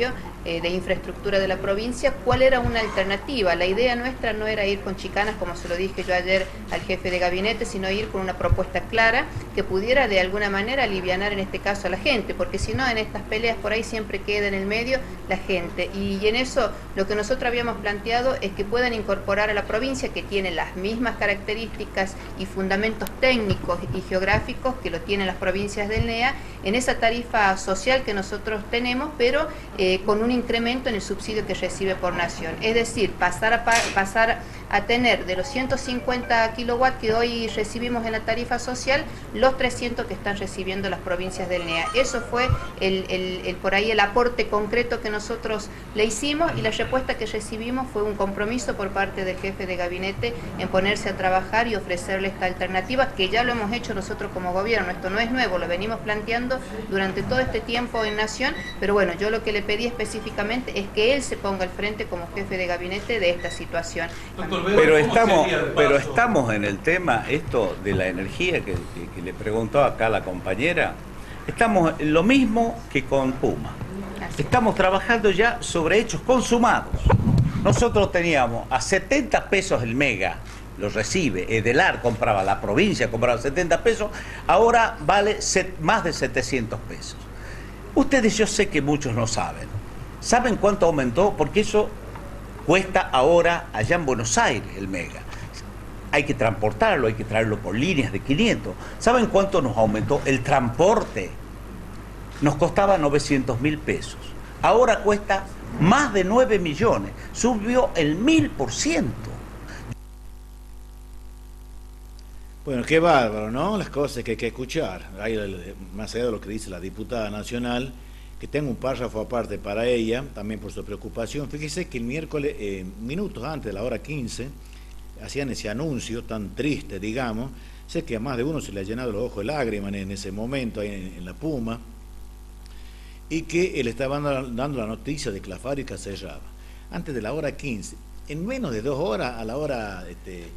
de infraestructura de la provincia, cuál era una alternativa. La idea nuestra no era ir con chicanas, como se lo dije yo ayer al jefe de gabinete, sino ir con una propuesta clara que pudiera de alguna manera alivianar en este caso a la gente, porque si no, en estas peleas por ahí siempre queda en el medio la gente. Y en eso lo que nosotros habíamos planteado es que puedan incorporar a la provincia, que tiene las mismas características y fundamentos técnicos y geográficos que lo tienen las provincias del NEA, en esa tarifa social que nosotros tenemos, pero con un incremento en el subsidio que recibe por nación. Es decir, pasar a tener de los 150 kilowatts que hoy recibimos en la tarifa social, los 300 que están recibiendo las provincias del NEA. Eso fue por ahí el aporte concreto que nosotros le hicimos, y la respuesta que recibimos fue un compromiso por parte del jefe de gabinete en ponerse a trabajar y ofrecerle esta alternativa, que ya lo hemos hecho nosotros como gobierno. Esto no es nuevo, lo venimos planteando durante todo este tiempo en Nación, pero bueno, yo lo que le pedí específicamente es que él se ponga al frente como jefe de gabinete de esta situación. Pero estamos en el tema esto de la energía que le preguntó acá la compañera. Estamos en lo mismo que con Puma. Estamos trabajando ya sobre hechos consumados. Nosotros teníamos a 70 pesos el mega, lo recibe, Edelar compraba, la provincia compraba 70 pesos, ahora vale más de 700 pesos. Ustedes, yo sé que muchos no saben. ¿Saben cuánto aumentó? Porque eso cuesta ahora allá en Buenos Aires el mega. Hay que transportarlo, hay que traerlo por líneas de 500. ¿Saben cuánto nos aumentó el transporte? Nos costaba 900.000 pesos. Ahora cuesta más de 9 millones. Subió el 1000%. Bueno, qué bárbaro, ¿no? Las cosas que hay que escuchar. Más allá de lo que dice la diputada nacional, que tengo un párrafo aparte para ella, también por su preocupación. Fíjese que el miércoles, minutos antes de la hora 15, hacían ese anuncio tan triste, digamos. Sé que a más de uno se le ha llenado los ojos de lágrimas en ese momento, ahí en la Puma, y que él estaba dando la noticia de que la fábrica cerraba. Antes de la hora 15, en menos de 2 horas, a la hora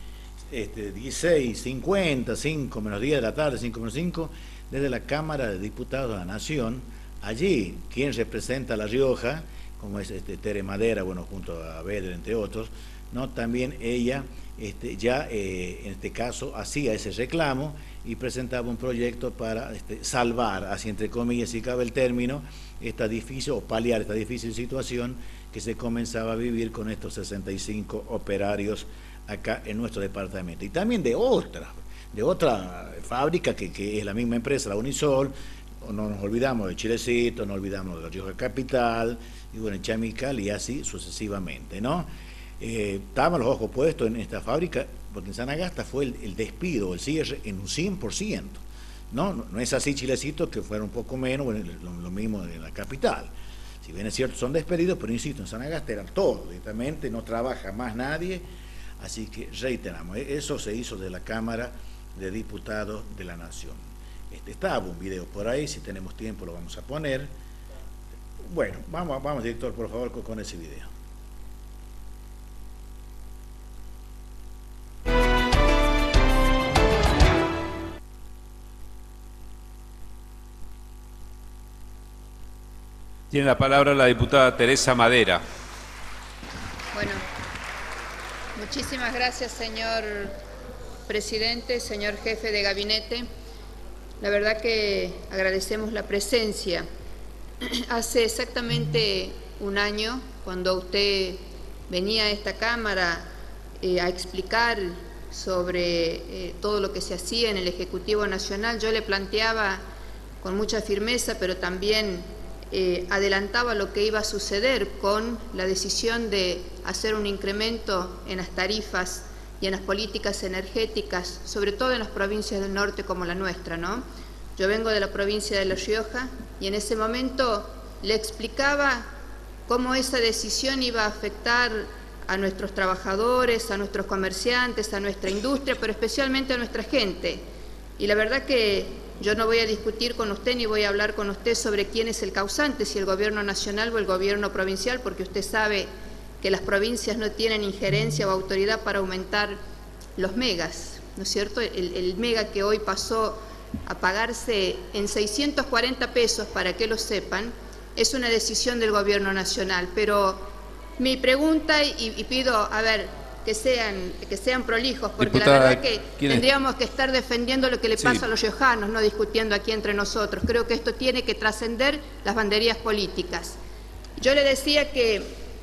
16:50, 5 menos 10 de la tarde, 5 menos 5, desde la Cámara de Diputados de la Nación, allí, quien representa a La Rioja, como es Tere Madera, bueno, junto a Vedder, entre otros, ¿no? También ella ya en este caso hacía ese reclamo y presentaba un proyecto para salvar, así entre comillas, si cabe el término, esta difícil, o paliar esta difícil situación que se comenzaba a vivir con estos 65 operarios acá en nuestro departamento. Y también de otra fábrica que es la misma empresa, la Unisol. No nos olvidamos de Chilecito, no olvidamos de La Rioja Capital, y bueno, Chamical, y así sucesivamente, ¿no? Estaban los ojos puestos en esta fábrica, porque en Sanagasta fue el despido, el cierre en un 100%, ¿no? No es así Chilecito, que fuera un poco menos, bueno, lo mismo en la capital. Si bien es cierto, son despedidos, pero insisto, en Sanagasta eran todos, directamente, no trabaja más nadie, así que reiteramos, eso se hizo de la Cámara de Diputados de la Nación. Estaba un video por ahí, si tenemos tiempo lo vamos a poner. Bueno, vamos director, por favor, con ese video. Tiene la palabra la diputada Teresa Madera. Bueno, muchísimas gracias, señor presidente, señor jefe de gabinete. La verdad que agradecemos la presencia. Hace exactamente un año, cuando usted venía a esta Cámara a explicar sobre todo lo que se hacía en el Ejecutivo Nacional, yo le planteaba con mucha firmeza, pero también adelantaba lo que iba a suceder con la decisión de hacer un incremento en las tarifas y en las políticas energéticas, sobre todo en las provincias del norte como la nuestra, ¿no? Yo vengo de la provincia de La Rioja y en ese momento le explicaba cómo esa decisión iba a afectar a nuestros trabajadores, a nuestros comerciantes, a nuestra industria, pero especialmente a nuestra gente. Y la verdad que yo no voy a discutir con usted ni voy a hablar con usted sobre quién es el causante, si el gobierno nacional o el gobierno provincial, porque usted sabe que las provincias no tienen injerencia o autoridad para aumentar los megas, ¿no es cierto? El mega que hoy pasó a pagarse en 640 pesos, para que lo sepan, es una decisión del Gobierno Nacional. Pero mi pregunta, y pido, a ver, que sean prolijos, porque diputada, la verdad que tendríamos que estar defendiendo lo que le pasa a los riojanos, no discutiendo aquí entre nosotros. Creo que esto tiene que trascender las banderías políticas. Yo le decía que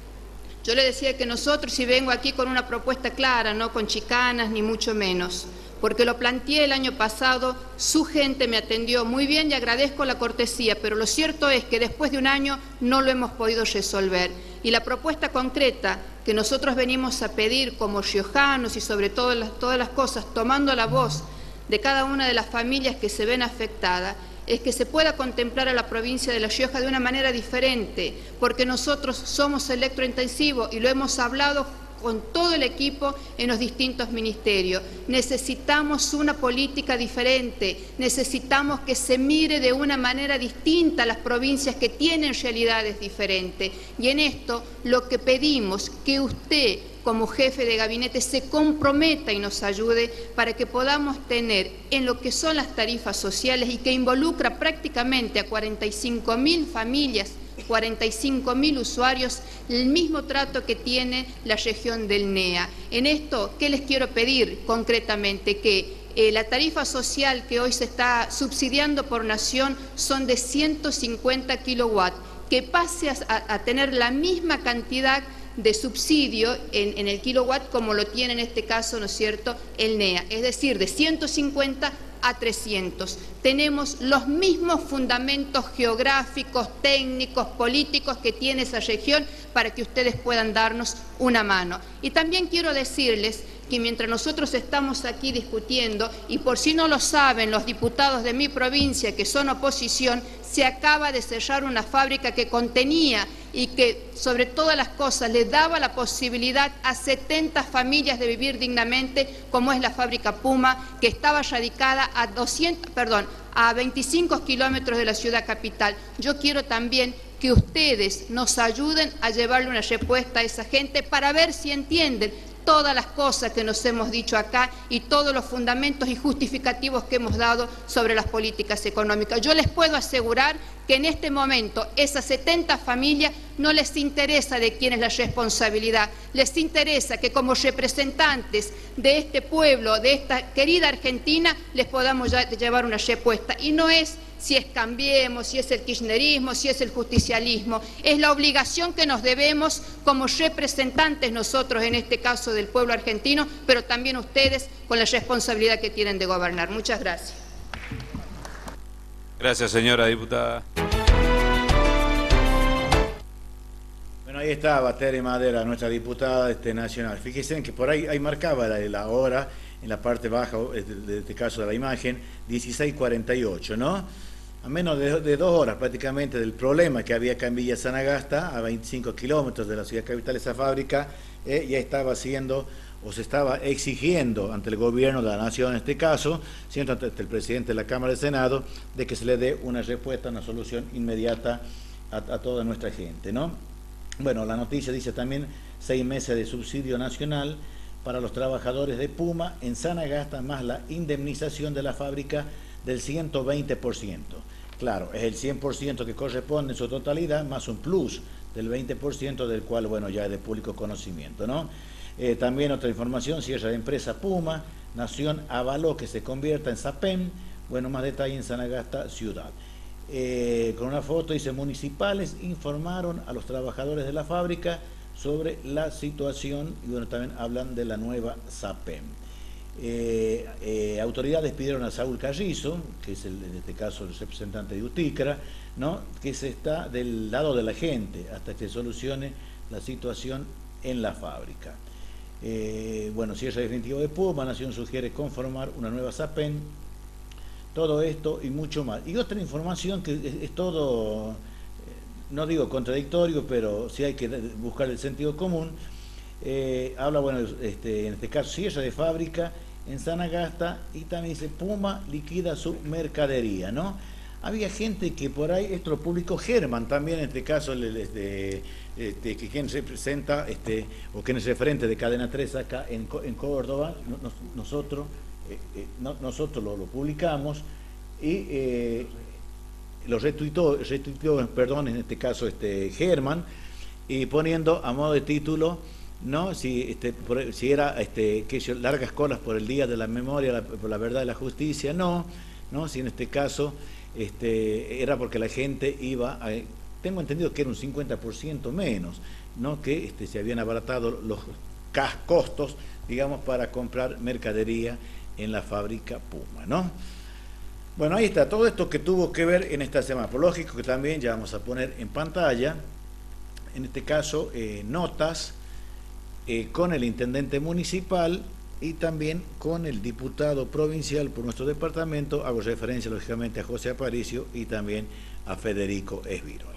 nosotros, si vengo aquí con una propuesta clara, no con chicanas ni mucho menos, porque lo planteé el año pasado, su gente me atendió muy bien y agradezco la cortesía, pero lo cierto es que después de un año no lo hemos podido resolver. Y la propuesta concreta que nosotros venimos a pedir como riojanos y sobre todo todas las cosas, tomando la voz de cada una de las familias que se ven afectadas, es que se pueda contemplar a la provincia de La Rioja de una manera diferente, porque nosotros somos electrointensivos y lo hemos hablado con todo el equipo en los distintos ministerios. Necesitamos una política diferente, necesitamos que se mire de una manera distinta a las provincias que tienen realidades diferentes. Y en esto lo que pedimos, que usted como jefe de gabinete se comprometa y nos ayude para que podamos tener en lo que son las tarifas sociales y que involucra prácticamente a 45.000 familias, 45.000 usuarios, el mismo trato que tiene la región del NEA. En esto, ¿qué les quiero pedir concretamente? Que la tarifa social que hoy se está subsidiando por nación son de 150 kilowatts, que pase a tener la misma cantidad de subsidio en el kilowatt como lo tiene en este caso, ¿no es cierto?, el NEA, es decir, de 150 a 300. Tenemos los mismos fundamentos geográficos, técnicos, políticos que tiene esa región para que ustedes puedan darnos una mano. Y también quiero decirles que mientras nosotros estamos aquí discutiendo, y por si no lo saben los diputados de mi provincia que son oposición, se acaba de cerrar una fábrica que contenía y que sobre todas las cosas le daba la posibilidad a 70 familias de vivir dignamente, como es la fábrica Puma, que estaba radicada a 25 kilómetros de la ciudad capital. Yo quiero también que ustedes nos ayuden a llevarle una respuesta a esa gente para ver si entienden todas las cosas que nos hemos dicho acá y todos los fundamentos y justificativos que hemos dado sobre las políticas económicas. Yo les puedo asegurar que en este momento esas 70 familias no les interesa de quién es la responsabilidad, les interesa que como representantes de este pueblo, de esta querida Argentina, les podamos llevar una respuesta. Y no es si es Cambiemos, si es el kirchnerismo, si es el justicialismo, es la obligación que nos debemos como representantes nosotros, en este caso del pueblo argentino, pero también ustedes con la responsabilidad que tienen de gobernar. Muchas gracias. Gracias, señora diputada. Bueno, ahí estaba Tere Madera, nuestra diputada nacional. Fíjense que por ahí marcaba la hora, en la parte baja, de este caso de la imagen, 16:48, ¿no? A menos de 2 horas prácticamente del problema que había acá en Villa Sanagasta, a 25 kilómetros de la ciudad capital, esa fábrica ya estaba haciendo o se estaba exigiendo ante el gobierno de la nación, en este caso, siendo ante el presidente de la Cámara del Senado, de que se le dé una respuesta, una solución inmediata a toda nuestra gente, ¿no? Bueno, la noticia dice también 6 meses de subsidio nacional para los trabajadores de Puma en Sanagasta, más la indemnización de la fábrica del 120%. Claro, es el 100% que corresponde en su totalidad, más un plus del 20%, del cual, bueno, ya es de público conocimiento, ¿no? También otra información, cierra la empresa Puma, Nación avaló que se convierta en SAPEM, bueno, más detalle en Sanagasta ciudad. Con una foto dice, municipales informaron a los trabajadores de la fábrica sobre la situación, y bueno, también hablan de la nueva SAPEM. Autoridades pidieron a Saúl Carrizo, que es en este caso el representante de Utícara, ¿no?, que se está del lado de la gente hasta que solucione la situación en la fábrica. Bueno, cierre definitivo de Puma, Nación sugiere conformar una nueva SAPEM, todo esto y mucho más. Y otra información que es todo, no digo contradictorio, pero sí hay que buscar el sentido común. Habla, bueno, en este caso, cierre de fábrica en Sanagasta, y también dice, Puma liquida su mercadería, ¿no? Había gente que por ahí, esto lo publicó Germán también, en este caso, que quien representa, o quien es referente de Cadena 3 acá en Córdoba, nosotros lo publicamos, y lo retuiteó, perdón, en este caso Germán, y poniendo a modo de título, ¿no? Si era que largas colas por el Día de la Memoria, por la Verdad y la Justicia, no, si en este caso era porque la gente iba a, tengo entendido que era un 50% menos, ¿no? Que se habían abaratado los costos, digamos, para comprar mercadería en la fábrica Puma, ¿no? Bueno, ahí está, todo esto que tuvo que ver en esta semana. Por lógico que también ya vamos a poner en pantalla, en este caso, notas con el intendente municipal y también con el diputado provincial por nuestro departamento. Hago referencia, lógicamente, a José Aparicio y también a Federico Esviroli.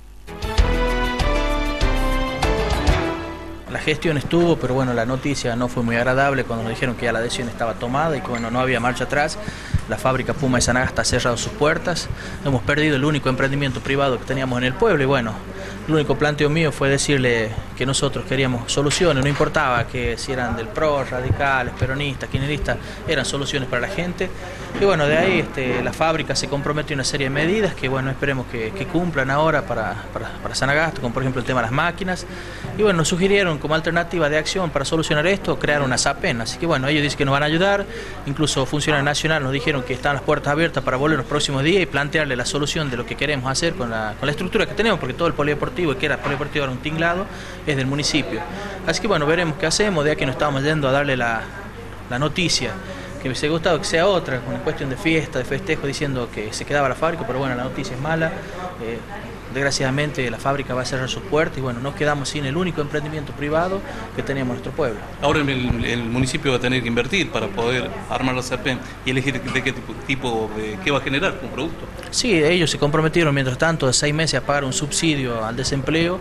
La gestión estuvo, pero bueno, la noticia no fue muy agradable cuando nos dijeron que ya la decisión estaba tomada y que bueno, no había marcha atrás. La fábrica Puma de Sanagasta ha cerrado sus puertas. Hemos perdido el único emprendimiento privado que teníamos en el pueblo y bueno, el único planteo mío fue decirle que nosotros queríamos soluciones, no importaba que si eran del PRO, radicales, peronistas, kirchneristas, eran soluciones para la gente. Y bueno, de ahí la fábrica se comprometió a una serie de medidas que bueno, esperemos que cumplan ahora para Sanagasta, como por ejemplo el tema de las máquinas. Y bueno, nos sugirieron como alternativa de acción para solucionar esto, crear una SAPEN. Así que bueno, ellos dicen que nos van a ayudar, incluso funcionarios nacionales nos dijeron que están las puertas abiertas para volver los próximos días y plantearle la solución de lo que queremos hacer con la estructura que tenemos, porque todo el polideportivo, que era polideportivo ahora un tinglado, es del municipio. Así que bueno, veremos qué hacemos, de aquí nos estamos yendo a darle la noticia, que me hubiese gustado que sea otra, una cuestión de fiesta, de festejo, diciendo que se quedaba la fábrica, pero bueno, la noticia es mala. Desgraciadamente la fábrica va a cerrar sus puertas y bueno, nos quedamos sin el único emprendimiento privado que teníamos en nuestro pueblo. Ahora el municipio va a tener que invertir para poder armar la SAPEN y elegir de qué tipo de qué va a generar como producto. Sí, ellos se comprometieron mientras tanto de 6 meses a pagar un subsidio al desempleo,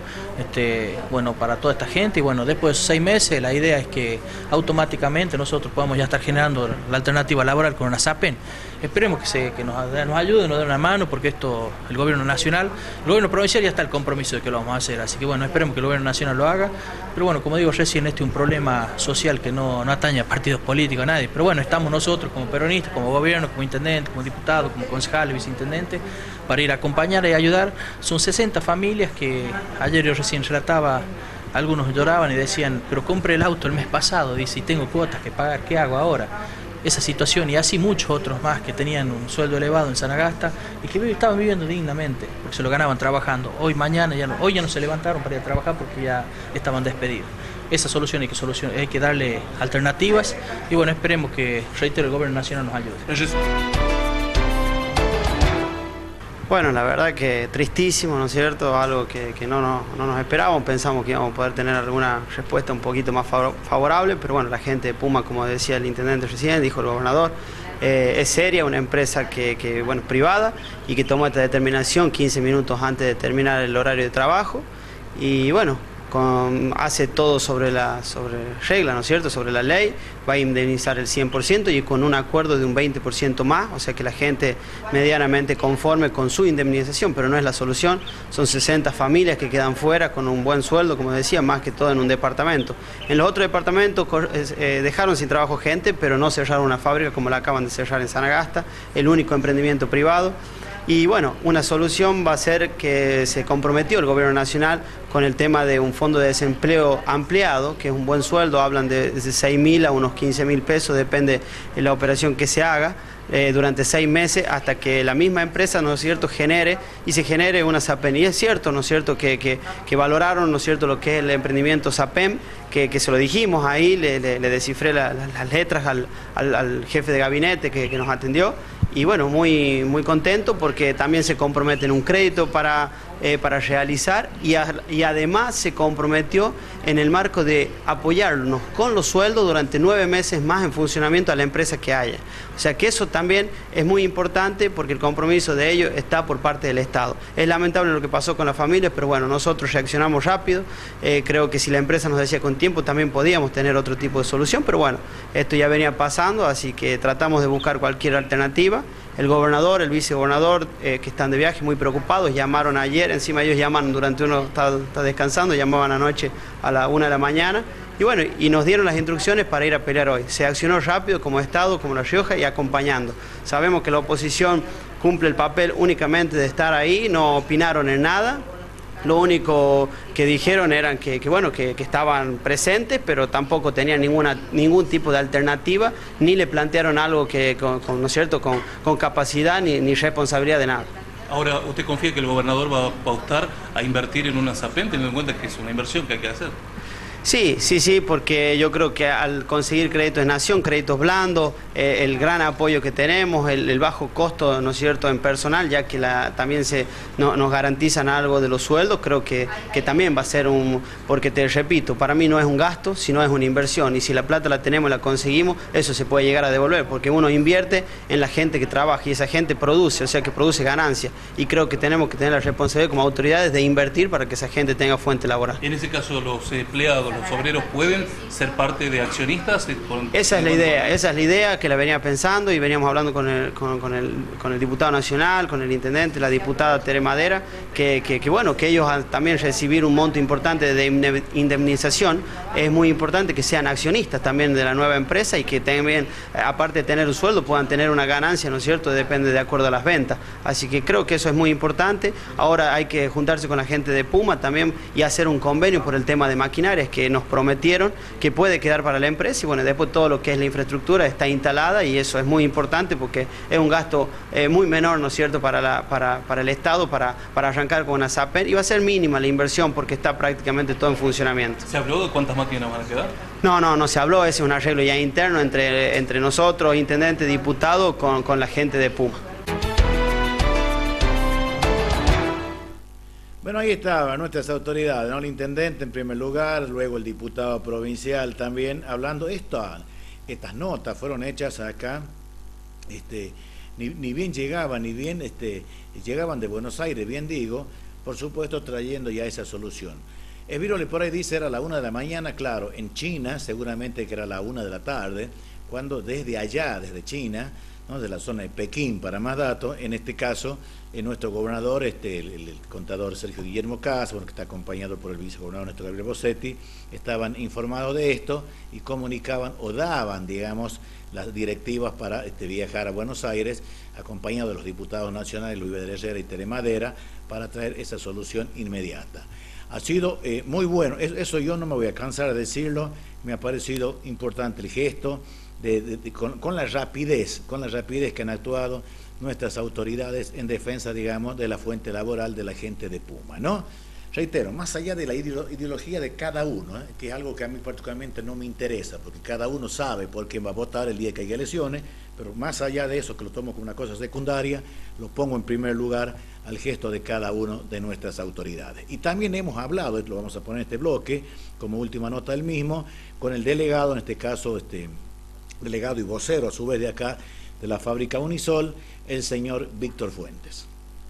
bueno, para toda esta gente y bueno, después de esos 6 meses la idea es que automáticamente nosotros podamos ya estar generando la alternativa laboral con una SAPEN. Esperemos que nos ayude, nos dé una mano, porque esto, el gobierno nacional, el gobierno provincial ya está el compromiso de que lo vamos a hacer, así que bueno, esperemos que el gobierno nacional lo haga, pero bueno, como digo recién, este es un problema social que no atañe a partidos políticos, a nadie, pero bueno, estamos nosotros como peronistas, como gobierno, como intendente, como diputado, como concejal, viceintendente, para ir a acompañar y ayudar. Son 60 familias que ayer yo recién relataba, algunos lloraban y decían, pero compré el auto el mes pasado, dice, y tengo cuotas que pagar, ¿qué hago ahora? Esa situación y así muchos otros más que tenían un sueldo elevado en Sanagasta y que estaban viviendo dignamente porque se lo ganaban trabajando. Hoy ya no se levantaron para ir a trabajar porque ya estaban despedidos. Esa solución hay que darle alternativas y bueno, esperemos que, reitero, el gobierno nacional nos ayude. Bueno, la verdad que tristísimo, ¿no es cierto? Algo que no nos esperábamos, pensamos que íbamos a poder tener alguna respuesta un poquito más favorable, pero bueno, la gente de Puma, como decía el intendente recién, dijo el gobernador, es seria, una empresa que bueno, privada y que tomó esta determinación 15 minutos antes de terminar el horario de trabajo y bueno, hace todo sobre regla, ¿no es cierto?, sobre la ley, va a indemnizar el 100% y con un acuerdo de un 20% más, o sea que la gente medianamente conforme con su indemnización, pero no es la solución, son 60 familias que quedan fuera con un buen sueldo, como decía, más que todo en un departamento. En los otros departamentos dejaron sin trabajo gente, pero no cerraron una fábrica como la acaban de cerrar en Sanagasta, el único emprendimiento privado. Y bueno, una solución va a ser que se comprometió el gobierno nacional con el tema de un fondo de desempleo ampliado, que es un buen sueldo, hablan de 6.000 a unos 15.000 pesos, depende de la operación que se haga, durante 6 meses hasta que la misma empresa, ¿no es cierto?, genere una SAPEN. Y es cierto, ¿no es cierto?, que valoraron, ¿no es cierto?, lo que es el emprendimiento SAPEN, que se lo dijimos ahí, le descifré las letras al jefe de gabinete que nos atendió. Y bueno, muy contento porque también se compromete en un crédito para realizar y además se comprometió en el marco de apoyarnos con los sueldos durante 9 meses más en funcionamiento a la empresa que haya. O sea que eso también es muy importante porque el compromiso de ellos está por parte del Estado. Es lamentable lo que pasó con las familias, pero bueno, nosotros reaccionamos rápido. Creo que si la empresa nos decía con tiempo también podíamos tener otro tipo de solución, pero bueno, esto ya venía pasando, así que tratamos de buscar cualquier alternativa. El gobernador, el vicegobernador, que están de viaje muy preocupados, llamaron ayer, encima ellos llaman durante uno está descansando, llamaban anoche a la 1 de la mañana, y bueno, y nos dieron las instrucciones para ir a pelear hoy. Se accionó rápido como Estado, como La Rioja y acompañando. Sabemos que la oposición cumple el papel únicamente de estar ahí, no opinaron en nada. Lo único que dijeron eran que estaban presentes, pero tampoco tenían ningún tipo de alternativa, ni le plantearon algo que ¿no es cierto?, con capacidad ni responsabilidad de nada. Ahora, ¿usted confía que el gobernador va a pautar a invertir en una SAPEN, teniendo en cuenta que es una inversión que hay que hacer? Sí, porque yo creo que al conseguir créditos de nación, créditos blandos, el gran apoyo que tenemos, el bajo costo, ¿no es cierto?, en personal, ya que también nos garantizan algo de los sueldos, creo que también va a ser porque te repito, para mí no es un gasto, sino es una inversión, y si la plata la tenemos, la conseguimos, eso se puede llegar a devolver, porque uno invierte en la gente que trabaja y esa gente produce, o sea que produce ganancias, y creo que tenemos que tener la responsabilidad como autoridades de invertir para que esa gente tenga fuente laboral. En ese caso, los empleados, los obreros pueden ser parte de accionistas. Esa es la idea que la venía pensando y veníamos hablando con el diputado nacional, con el intendente, la diputada Tere Madera, que ellos al también recibir un monto importante de indemnización, es muy importante que sean accionistas también de la nueva empresa y que también, aparte de tener un sueldo, puedan tener una ganancia, ¿no es cierto?, depende de acuerdo a las ventas. Así que creo que eso es muy importante. Ahora hay que juntarse con la gente de Puma también y hacer un convenio por el tema de maquinarias que nos prometieron que puede quedar para la empresa, y bueno, después todo lo que es la infraestructura está instalada y eso es muy importante porque es un gasto muy menor, ¿no es cierto?, para el Estado, para arrancar con una SAPEN, y va a ser mínima la inversión porque está prácticamente todo en funcionamiento. ¿Se habló de cuántas máquinas van a quedar? No se habló, ese es un arreglo ya interno entre nosotros, intendente, diputado, con la gente de Puma. Bueno, ahí estaban nuestras autoridades, ¿no? El intendente en primer lugar, luego el diputado provincial también, hablando. Estas notas fueron hechas acá, ni bien llegaban, llegaban de Buenos Aires, bien digo, por supuesto trayendo ya esa solución. Esbirole por ahí dice era la 1 de la mañana, claro, en China seguramente que era la 1 de la tarde, cuando desde allá, desde China, ¿no?, de la zona de Pekín, para más datos, en este caso, nuestro gobernador, el contador Sergio Guillermo Cas, que está acompañado por el vicegobernador Néstor Gabriel Bossetti, estaban informados de esto y comunicaban o daban, digamos, las directivas para viajar a Buenos Aires, acompañado de los diputados nacionales Luis Vedder Herrera y Tere Madera, para traer esa solución inmediata. Ha sido muy bueno, eso yo no me voy a cansar de decirlo, me ha parecido importante el gesto, con la rapidez que han actuado nuestras autoridades en defensa, digamos, de la fuente laboral de la gente de Puma, ¿no? Reitero, más allá de la ideología de cada uno, que es algo que a mí particularmente no me interesa, porque cada uno sabe por quién va a votar el día que haya elecciones, pero más allá de eso, que lo tomo como una cosa secundaria, lo pongo en primer lugar al gesto de cada uno de nuestras autoridades. Y también hemos hablado, lo vamos a poner en este bloque, como última nota del mismo, con el delegado, en este caso, delegado y vocero a su vez de acá, de la fábrica Unisol, el señor Víctor Fuentes.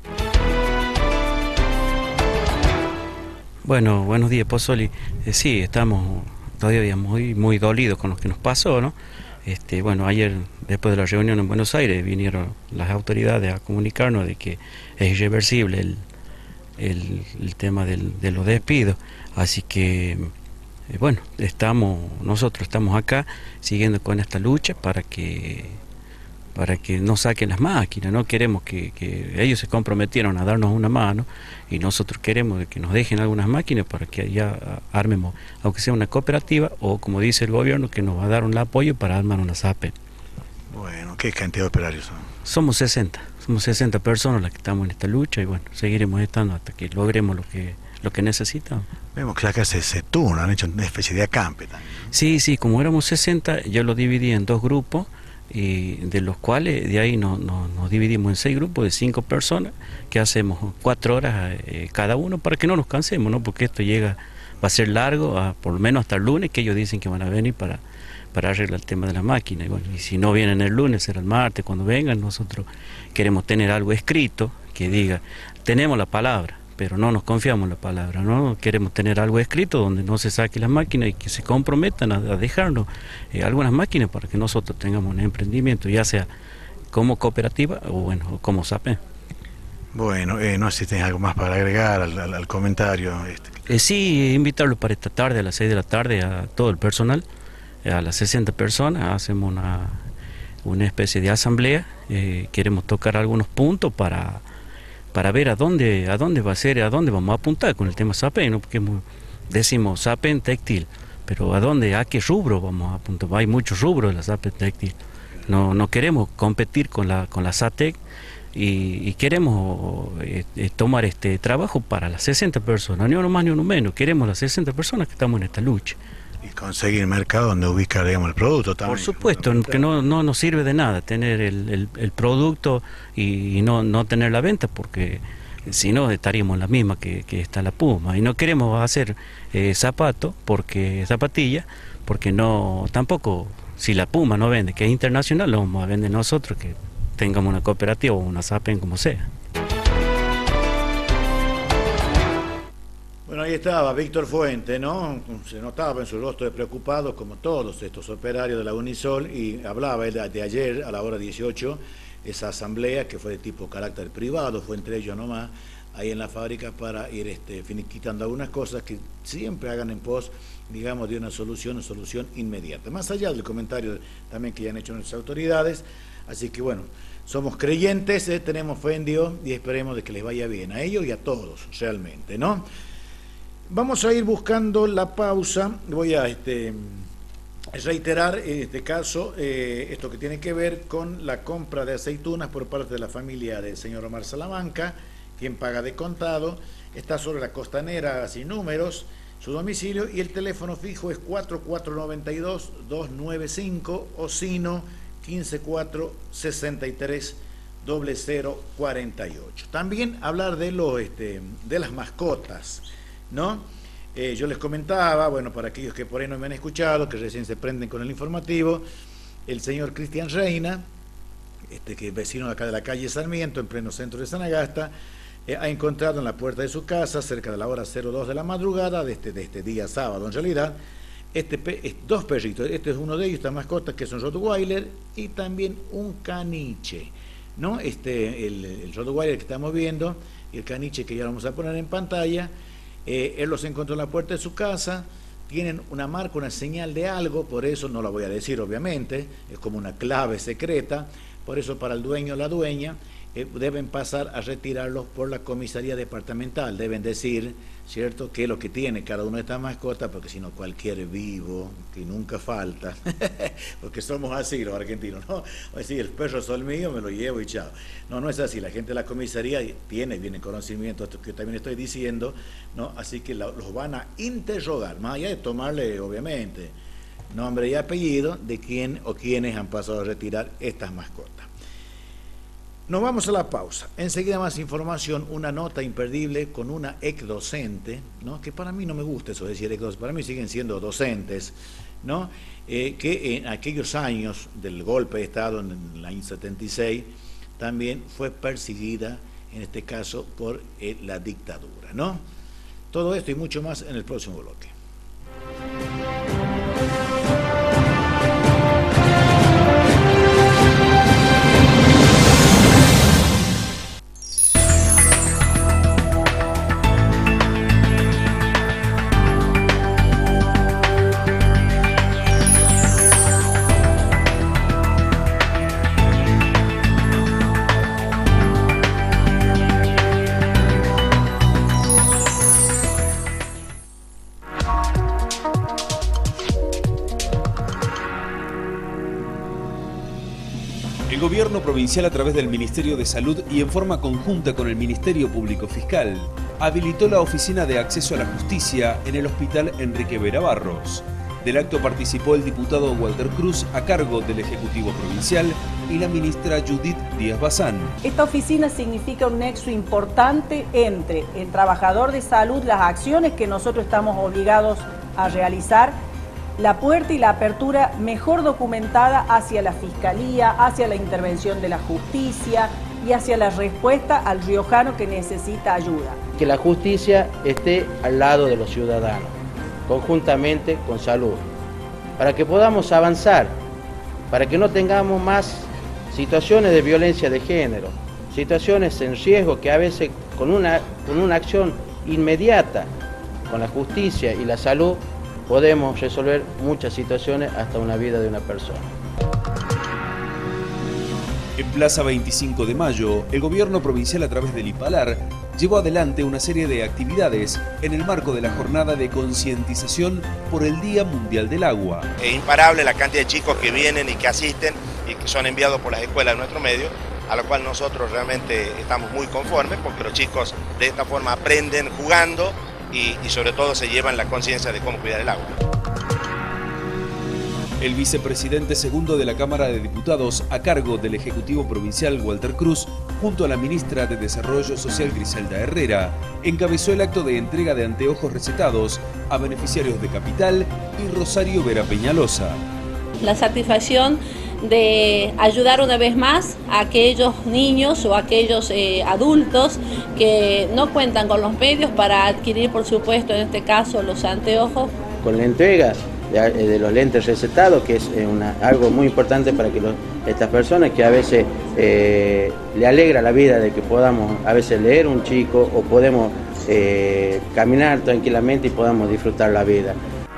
Bueno, buenos días, Pozzoli. Sí, estamos todavía muy dolidos con lo que nos pasó, ¿no? Bueno, ayer, después de la reunión en Buenos Aires, vinieron las autoridades a comunicarnos de que es irreversible el tema de los despidos. Así que, bueno, nosotros estamos acá siguiendo con esta lucha para que no saquen las máquinas. No queremos que ellos se comprometieron a darnos una mano y nosotros queremos que nos dejen algunas máquinas para que ya armemos, aunque sea una cooperativa o, como dice el gobierno, que nos va a dar un apoyo para armar una SAPEN. Bueno, ¿qué cantidad de operarios son? Somos 60 personas las que estamos en esta lucha y bueno, seguiremos estando hasta que logremos lo que necesitamos. Vemos que acá se turnan, han hecho una especie de acampe también. Sí, como éramos 60, yo lo dividí en 2 grupos, y de los cuales de ahí nos dividimos en 6 grupos de 5 personas que hacemos 4 horas cada uno para que no nos cansemos, ¿no? Porque esto va a ser largo, por lo menos hasta el lunes, que ellos dicen que van a venir para arreglar el tema de la máquina. Y bueno, y si no vienen el lunes, será el martes cuando vengan. Nosotros queremos tener algo escrito que diga, tenemos la palabra, pero no nos confiamos en la palabra, ¿no? Queremos tener algo escrito donde no se saque las máquinas y que se comprometan a dejarnos algunas máquinas para que nosotros tengamos un emprendimiento, ya sea como cooperativa o bueno, como SAPEN. Bueno, no sé si tenés algo más para agregar al comentario. Sí, invitarlos para esta tarde, a las 6 de la tarde, a todo el personal, a las 60 personas, hacemos una especie de asamblea. Queremos tocar algunos puntos para ver a dónde va a ser, a dónde vamos a apuntar con el tema SAPEN, ¿no? Porque decimos SAPEN textil, pero a qué rubro vamos a apuntar. Hay muchos rubros de la SAPEN textil. No queremos competir con la SATEC y queremos tomar este trabajo para las 60 personas, ni uno más ni uno menos. Queremos las 60 personas que estamos en esta lucha. Y conseguir mercado donde ubicaremos el producto también. Por supuesto, que no nos sirve de nada tener el producto y no tener la venta, porque si no estaríamos en la misma que está la Puma. Y no queremos hacer zapatillas, porque tampoco, si la Puma no vende, que es internacional, lo vamos a vender nosotros, que tengamos una cooperativa o una SAPEN, como sea. Bueno, ahí estaba Víctor Fuente, ¿no? Se notaba en su rostro de preocupado, como todos estos operarios de la Unisol, y hablaba él de ayer a la hora 18, esa asamblea que fue de tipo carácter privado, fue entre ellos nomás, ahí en la fábrica, para ir finiquitando algunas cosas que siempre hagan en pos, digamos, de una solución inmediata. Más allá del comentario también que ya han hecho nuestras autoridades, así que bueno, somos creyentes, tenemos fe en Dios y esperemos de que les vaya bien a ellos y a todos, realmente, ¿no? Vamos a ir buscando la pausa. Voy a reiterar en este caso esto que tiene que ver con la compra de aceitunas por parte de la familia del señor Omar Salamanca, quien paga de contado. Está sobre la Costanera sin números, su domicilio, y el teléfono fijo es 4492-295 o sino 154-63-0048. También hablar de las mascotas, ¿no? Yo les comentaba, bueno, para aquellos que por ahí no me han escuchado, que recién se prenden con el informativo, el señor Cristian Reina, que es vecino de acá de la calle Sarmiento, en pleno centro de Sanagasta, ha encontrado en la puerta de su casa, cerca de la hora 02 de la madrugada, de este día sábado en realidad, dos perritos. Este es uno de ellos, esta mascota, que es un Rottweiler, y también un caniche, ¿no? El Rottweiler que estamos viendo, y el caniche que ya vamos a poner en pantalla. Él los encontró en la puerta de su casa, tienen una marca, una señal de algo, por eso no la voy a decir obviamente, es como una clave secreta, por eso para el dueño o la dueña deben pasar a retirarlos por la comisaría departamental, deben decir, ¿cierto?, qué es lo que tiene cada una de estas mascotas, porque si no cualquier vivo, que nunca falta, porque somos así los argentinos, ¿no? Es decir, el perro es el mío, me lo llevo y chao. No es así, la gente de la comisaría viene conocimiento de esto que también estoy diciendo, ¿no? Así que los van a interrogar, más allá de tomarle, obviamente, nombre y apellido de quién o quiénes han pasado a retirar estas mascotas. Nos vamos a la pausa. Enseguida más información, una nota imperdible con una ex docente, ¿no? Que para mí no me gusta eso de decir ex docente, para mí siguen siendo docentes, ¿no? Que en aquellos años del golpe de Estado, en el año 76, también fue perseguida, en este caso, por la dictadura, ¿no? Todo esto y mucho más en el próximo bloque. El Gobierno provincial, a través del Ministerio de Salud y en forma conjunta con el Ministerio Público Fiscal, habilitó la Oficina de Acceso a la Justicia en el Hospital Enrique Vera Barros. Del acto participó el diputado Walter Cruz, a cargo del Ejecutivo Provincial, y la ministra Judith Díaz Bazán. Esta oficina significa un nexo importante entre el trabajador de salud, las acciones que nosotros estamos obligados a realizar, la puerta y la apertura mejor documentada hacia la Fiscalía, hacia la intervención de la justicia y hacia la respuesta al riojano que necesita ayuda. Que la justicia esté al lado de los ciudadanos, conjuntamente con salud, para que podamos avanzar, para que no tengamos más situaciones de violencia de género, situaciones en riesgo que a veces con una acción inmediata con la justicia y la salud podemos resolver muchas situaciones, hasta una vida de una persona. En Plaza 25 de Mayo, el gobierno provincial a través del IPALAR llevó adelante una serie de actividades en el marco de la jornada de concientización por el Día Mundial del Agua. Es imparable la cantidad de chicos que vienen y que asisten y que son enviados por las escuelas de nuestro medio, a lo cual nosotros realmente estamos muy conformes porque los chicos de esta forma aprenden jugando y sobre todo se llevan la conciencia de cómo cuidar el agua. El vicepresidente segundo de la Cámara de Diputados a cargo del Ejecutivo Provincial, Walter Cruz, junto a la ministra de Desarrollo Social, Griselda Herrera, encabezó el acto de entrega de anteojos recetados a beneficiarios de Capital y Rosario Vera Peñalosa. La satisfacción de ayudar una vez más a aquellos niños o aquellos adultos que no cuentan con los medios para adquirir, por supuesto, en este caso, los anteojos. Con la entrega de los lentes recetados, que es algo muy importante para que estas personas que a veces le alegra la vida de que podamos a veces leer un chico o podemos caminar tranquilamente y podamos disfrutar la vida.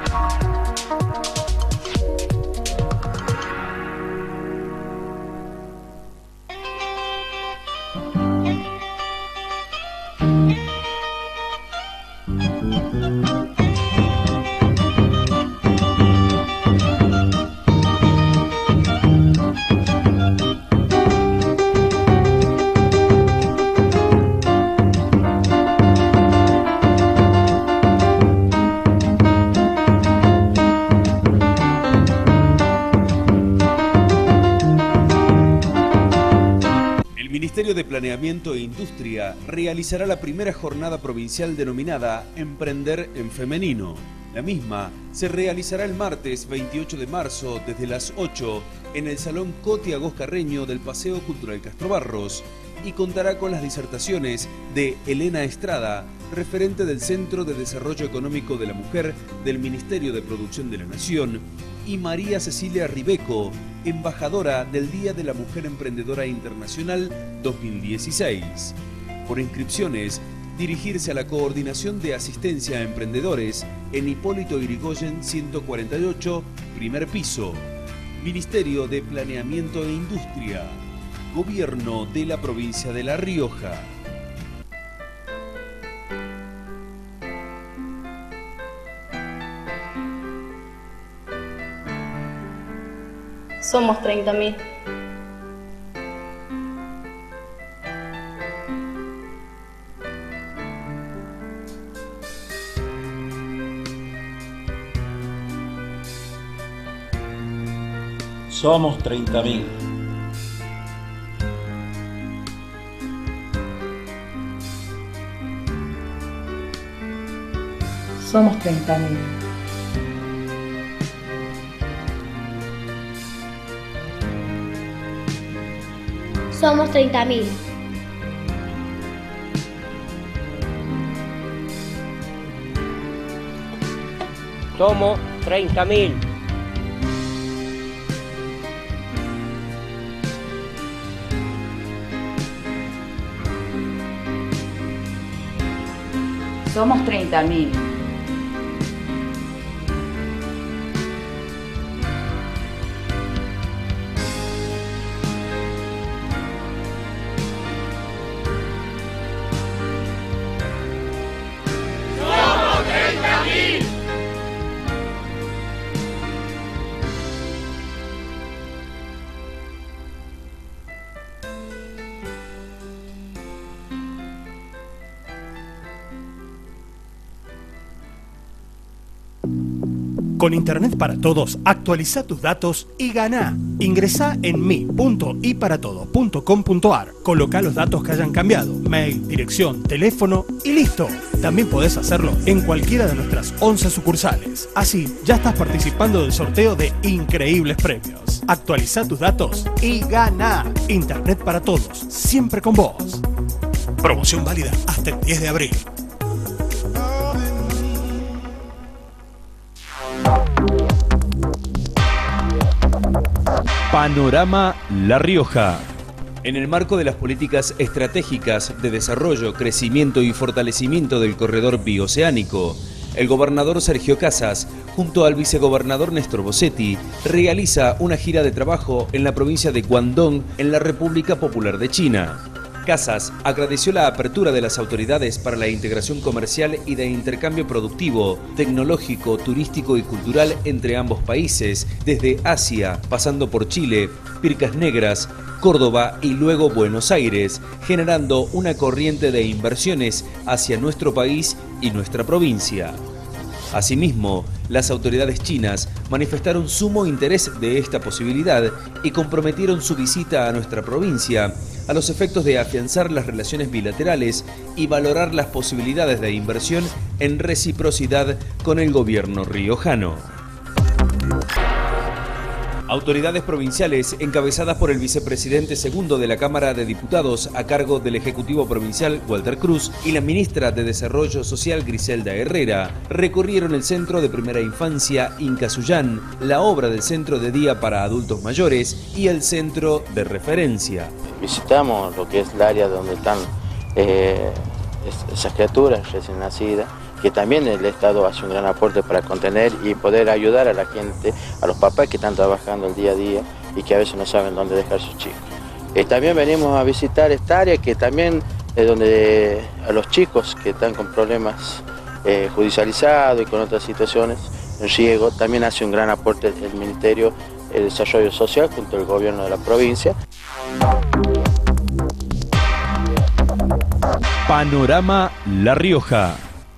El Ministerio de Planeamiento e Industria realizará la primera jornada provincial denominada Emprender en Femenino. La misma se realizará el martes 28 de marzo desde las 8 en el Salón Coti Agós Carreño del Paseo Cultural Castro Barros y contará con las disertaciones de Elena Estrada, referente del Centro de Desarrollo Económico de la Mujer del Ministerio de Producción de la Nación, y María Cecilia Ribeco, embajadora del Día de la Mujer Emprendedora Internacional 2016. Por inscripciones, dirigirse a la Coordinación de Asistencia a Emprendedores en Hipólito Yrigoyen 148, primer piso. Ministerio de Planeamiento e Industria. Gobierno de la Provincia de La Rioja. Somos 30.000. Somos 30.000. Somos 30.000. Somos 30.000. Somos 30.000. Somos 30.000. Con Internet para Todos, actualiza tus datos y gana. Ingresá en mi.iparatodo.com.ar. Coloca los datos que hayan cambiado, mail, dirección, teléfono y listo. También podés hacerlo en cualquiera de nuestras 11 sucursales. Así, ya estás participando del sorteo de increíbles premios. Actualiza tus datos y gana. Internet para Todos, siempre con vos. Promoción válida hasta el 10 de abril. Panorama La Rioja. En el marco de las políticas estratégicas de desarrollo, crecimiento y fortalecimiento del corredor bioceánico, el gobernador Sergio Casas, junto al vicegobernador Néstor Bossetti, realiza una gira de trabajo en la provincia de Guangdong, en la República Popular de China. Casas agradeció la apertura de las autoridades para la integración comercial y de intercambio productivo, tecnológico, turístico y cultural entre ambos países, desde Asia, pasando por Chile, Pircas Negras, Córdoba y luego Buenos Aires, generando una corriente de inversiones hacia nuestro país y nuestra provincia. Asimismo, las autoridades chinas manifestaron sumo interés de esta posibilidad y comprometieron su visita a nuestra provincia a los efectos de afianzar las relaciones bilaterales y valorar las posibilidades de inversión en reciprocidad con el gobierno riojano. Autoridades provinciales encabezadas por el vicepresidente segundo de la Cámara de Diputados a cargo del Ejecutivo Provincial, Walter Cruz, y la ministra de Desarrollo Social, Griselda Herrera, recorrieron el Centro de Primera Infancia Incasuyán, la obra del Centro de Día para Adultos Mayores y el Centro de Referencia. Visitamos lo que es el área donde están esas criaturas recién nacidas, que también el Estado hace un gran aporte para contener y poder ayudar a la gente, a los papás que están trabajando el día a día y que a veces no saben dónde dejar sus chicos. También venimos a visitar esta área que también es donde a los chicos que están con problemas judicializados y con otras situaciones en riesgo, también hace un gran aporte el Ministerio de Desarrollo Social junto al gobierno de la provincia. Panorama La Rioja.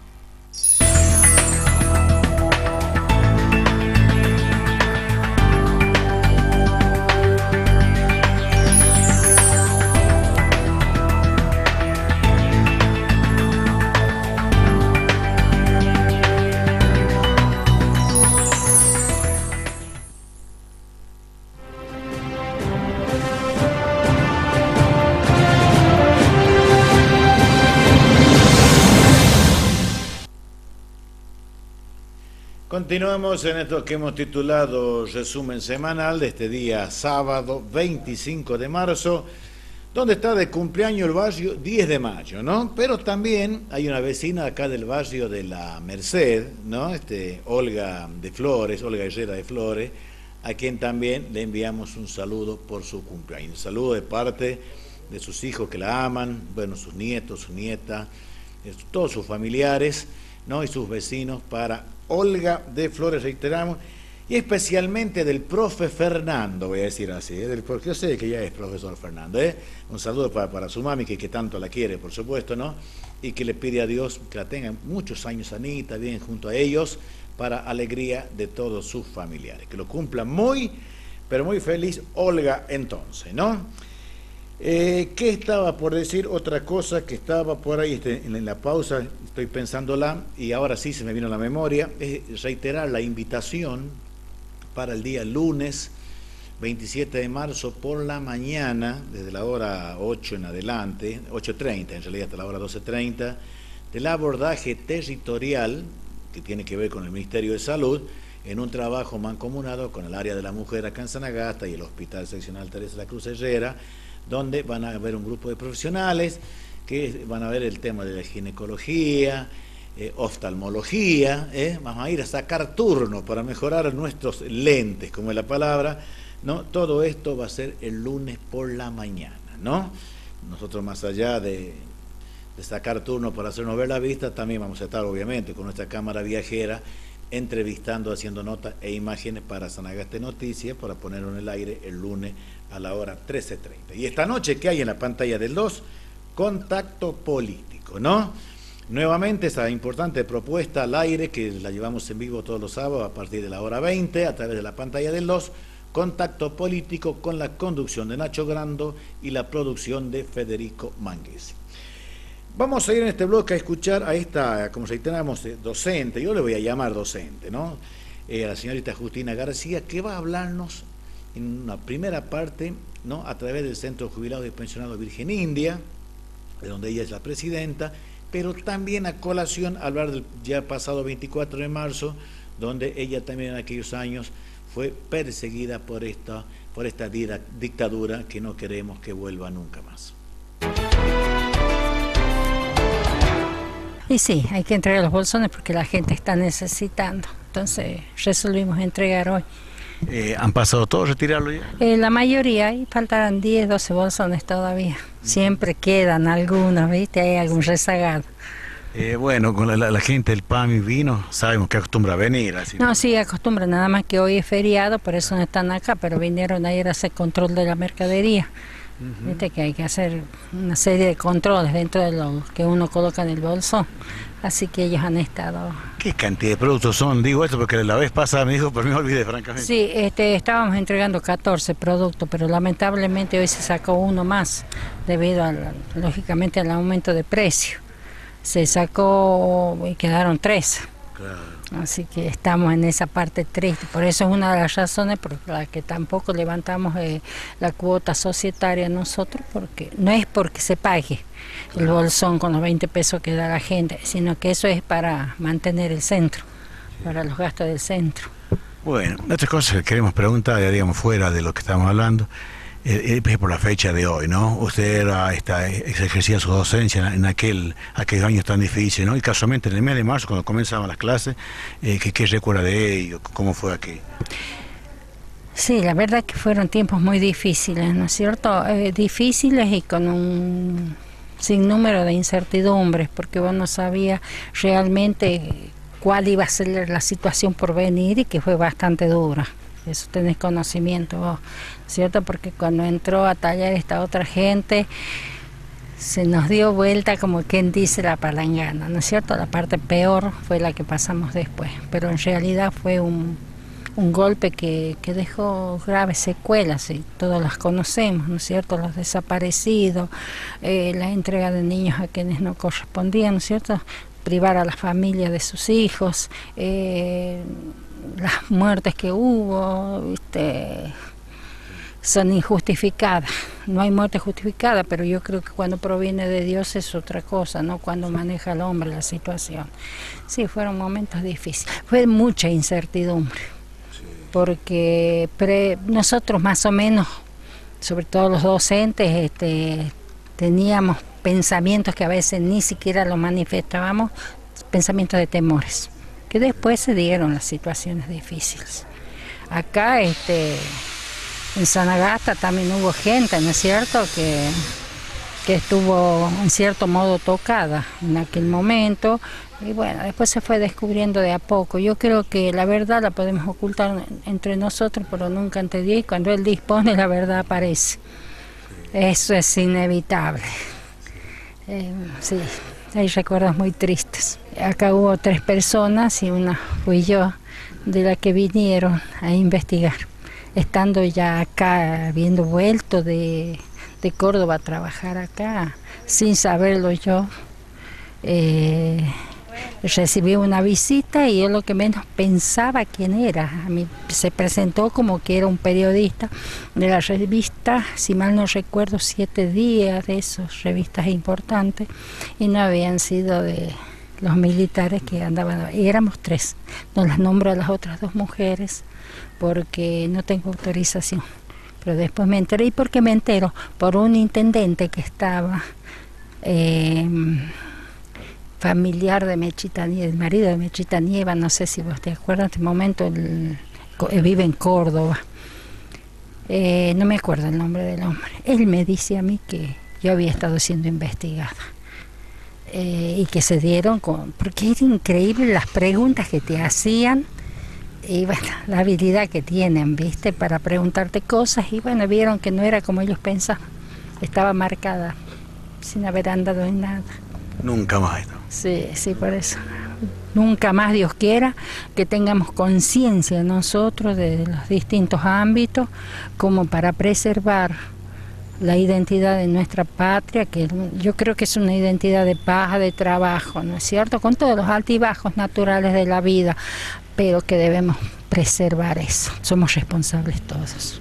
Continuamos en esto que hemos titulado resumen semanal de este día sábado 25 de marzo, donde está de cumpleaños el barrio 10 de mayo, ¿no? Pero también hay una vecina acá del barrio de la Merced, ¿no? Olga Herrera de Flores, a quien también le enviamos un saludo por su cumpleaños. Un saludo de parte de sus hijos que la aman, bueno, sus nietos, su nieta, todos sus familiares, ¿no? Y sus vecinos para Olga de Flores, reiteramos, y especialmente del profe Fernando, voy a decir así, porque yo sé que ya es profesor Fernando, un saludo para su mami que tanto la quiere, por supuesto, ¿no? Y que le pide a Dios que la tengan muchos años sanita, bien junto a ellos, para alegría de todos sus familiares, que lo cumplan muy, pero muy feliz Olga entonces, ¿no? ¿Qué estaba por decir? Otra cosa que estaba por ahí en la pausa, estoy pensándola y ahora sí se me vino a la memoria, es reiterar la invitación para el día lunes 27 de marzo por la mañana, desde la hora 8 en adelante, 8:30 en realidad hasta la hora 12:30, del abordaje territorial que tiene que ver con el Ministerio de Salud en un trabajo mancomunado con el área de la mujer acá en Sanagasta y el Hospital Seccional Teresa de la Cruz Herrera, donde van a haber un grupo de profesionales que van a ver el tema de la ginecología, oftalmología, vamos a ir a sacar turnos para mejorar nuestros lentes, como es la palabra, ¿no? Todo esto va a ser el lunes por la mañana, ¿no? Nosotros más allá de sacar turnos para hacernos ver la vista, también vamos a estar obviamente con nuestra cámara viajera entrevistando, haciendo notas e imágenes para Sanagasta Noticias, para ponerlo en el aire el lunes a la hora 13:30. Y esta noche, ¿qué hay en la pantalla del 2? Contacto político, ¿no? Nuevamente esa importante propuesta al aire que la llevamos en vivo todos los sábados a partir de la hora 20 a través de la pantalla del 2, Contacto político con la conducción de Nacho Grando y la producción de Federico Manguesi. Vamos a ir en este bloque a escuchar a esta, como si tenemos docente, yo le voy a llamar docente, ¿no? A la señorita Justina García, que va a hablarnos en una primera parte, ¿no? A través del Centro Jubilado y Pensionado Virgen India, de donde ella es la presidenta, pero también a colación hablar del ya pasado 24 de marzo, donde ella también en aquellos años fue perseguida por esta dictadura que no queremos que vuelva nunca más. Y sí, hay que entregar los bolsones porque la gente está necesitando. Entonces resolvimos entregar hoy. ¿Han pasado todos a retirarlo ya? La mayoría, y faltarán 10, 12 bolsones todavía. Siempre quedan algunos, ¿viste? Hay algún rezagado. Bueno, con la gente del PAMI vino, sabemos que acostumbra a venir. Así No, sí, acostumbran, nada más que hoy es feriado, por eso no están acá, pero vinieron ayer a hacer control de la mercadería. Viste que hay que hacer una serie de controles dentro de lo que uno coloca en el bolso, así que ellos han estado. ¿Qué cantidad de productos son? Digo esto porque la vez pasada me dijo, pero me olvidé francamente. Sí, estábamos entregando 14 productos, pero lamentablemente hoy se sacó uno más, debido lógicamente al aumento de precio. Se sacó y quedaron 3. Claro. Así que estamos en esa parte triste. Por eso es una de las razones por las que tampoco levantamos la cuota societaria nosotros, porque no es porque se pague el bolsón con los 20 pesos que da la gente, sino que eso es para mantener el centro, para los gastos del centro. Bueno, otras cosas que queremos preguntar, ya digamos fuera de lo que estamos hablando, por la fecha de hoy, ¿no? Usted ejercía su docencia en aquellos años tan difíciles, ¿no? Y casualmente en el mes de marzo, cuando comenzaban las clases, ¿qué recuerda de ello? ¿Cómo fue aquí? Sí, la verdad que fueron tiempos muy difíciles, ¿no es cierto? Difíciles y con un sinnúmero de incertidumbres, porque vos no sabías realmente cuál iba a ser la situación por venir y que fue bastante dura. Eso tenés conocimiento vos, ¿cierto? Porque cuando entró a tallar esta otra gente, se nos dio vuelta como quien dice la palangana, ¿no es cierto? La parte peor fue la que pasamos después, pero en realidad fue un golpe que dejó graves secuelas y todos las conocemos, ¿no es cierto? Los desaparecidos, la entrega de niños a quienes no correspondían, ¿no es cierto? Privar a las familias de sus hijos, las muertes que hubo, ¿viste? Son injustificadas. No hay muerte justificada, pero yo creo que cuando proviene de Dios es otra cosa, ¿no? Cuando maneja el hombre la situación. Sí, fueron momentos difíciles. Fue mucha incertidumbre, porque nosotros más o menos, sobre todo los docentes, teníamos pensamientos que a veces ni siquiera los manifestábamos, pensamientos de temores, que después se dieron las situaciones difíciles. Acá en Sanagasta también hubo gente, ¿no es cierto?, que estuvo en cierto modo tocada en aquel momento, y bueno, después se fue descubriendo de a poco. Yo creo que la verdad la podemos ocultar entre nosotros, pero nunca ante Dios, y cuando Él dispone la verdad aparece. Eso es inevitable. Sí, hay recuerdos muy tristes. Acá hubo 3 personas y una fui yo, de las que vinieron a investigar. Estando ya acá, habiendo vuelto de Córdoba a trabajar acá, sin saberlo yo, recibí una visita y yo lo que menos pensaba quién era. A mí se presentó como que era un periodista de la revista, si mal no recuerdo, 7 días, de esas revistas importantes, y no habían sido de los militares que andaban, y éramos 3. No las nombro a las otras 2 mujeres porque no tengo autorización, pero después me enteré. ¿Y por qué me entero? Por un intendente que estaba familiar de Mechita Nieva, el marido de Mechita Nieva, no sé si vos te acuerdas, en este momento vive en Córdoba, no me acuerdo el nombre del hombre. Él me dice a mí que yo había estado siendo investigada, y que se dieron porque era increíble las preguntas que te hacían, y bueno, la habilidad que tienen, ¿viste?, para preguntarte cosas, y bueno, vieron que no era como ellos pensaban, estaba marcada sin haber andado en nada. Nunca más. Sí, sí, por eso. Nunca más, Dios quiera, que tengamos conciencia nosotros de los distintos ámbitos, como para preservar la identidad de nuestra patria, que yo creo que es una identidad de paz, de trabajo, ¿no es cierto?, con todos los altibajos naturales de la vida, pero que debemos preservar eso. Somos responsables todos.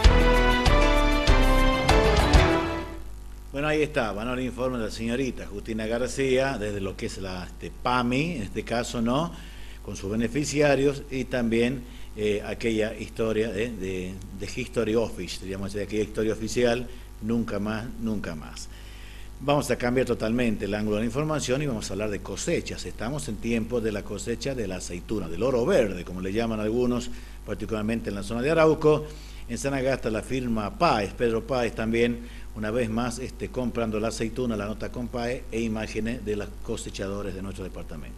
Bueno, ahí estaban, ¿no?, el informe de la señorita Justina García, desde lo que es la PAMI, en este caso, ¿no?, con sus beneficiarios, y también aquella historia de History Office, digamos, de aquella historia oficial, nunca más, nunca más. Vamos a cambiar totalmente el ángulo de la información y vamos a hablar de cosechas. Estamos en tiempo de la cosecha de la aceituna, del oro verde, como le llaman algunos, particularmente en la zona de Arauco. En Sanagasta la firma Páez, Pedro Páez también, una vez más comprando la aceituna, la nota con Páez e imágenes de los cosechadores de nuestro departamento.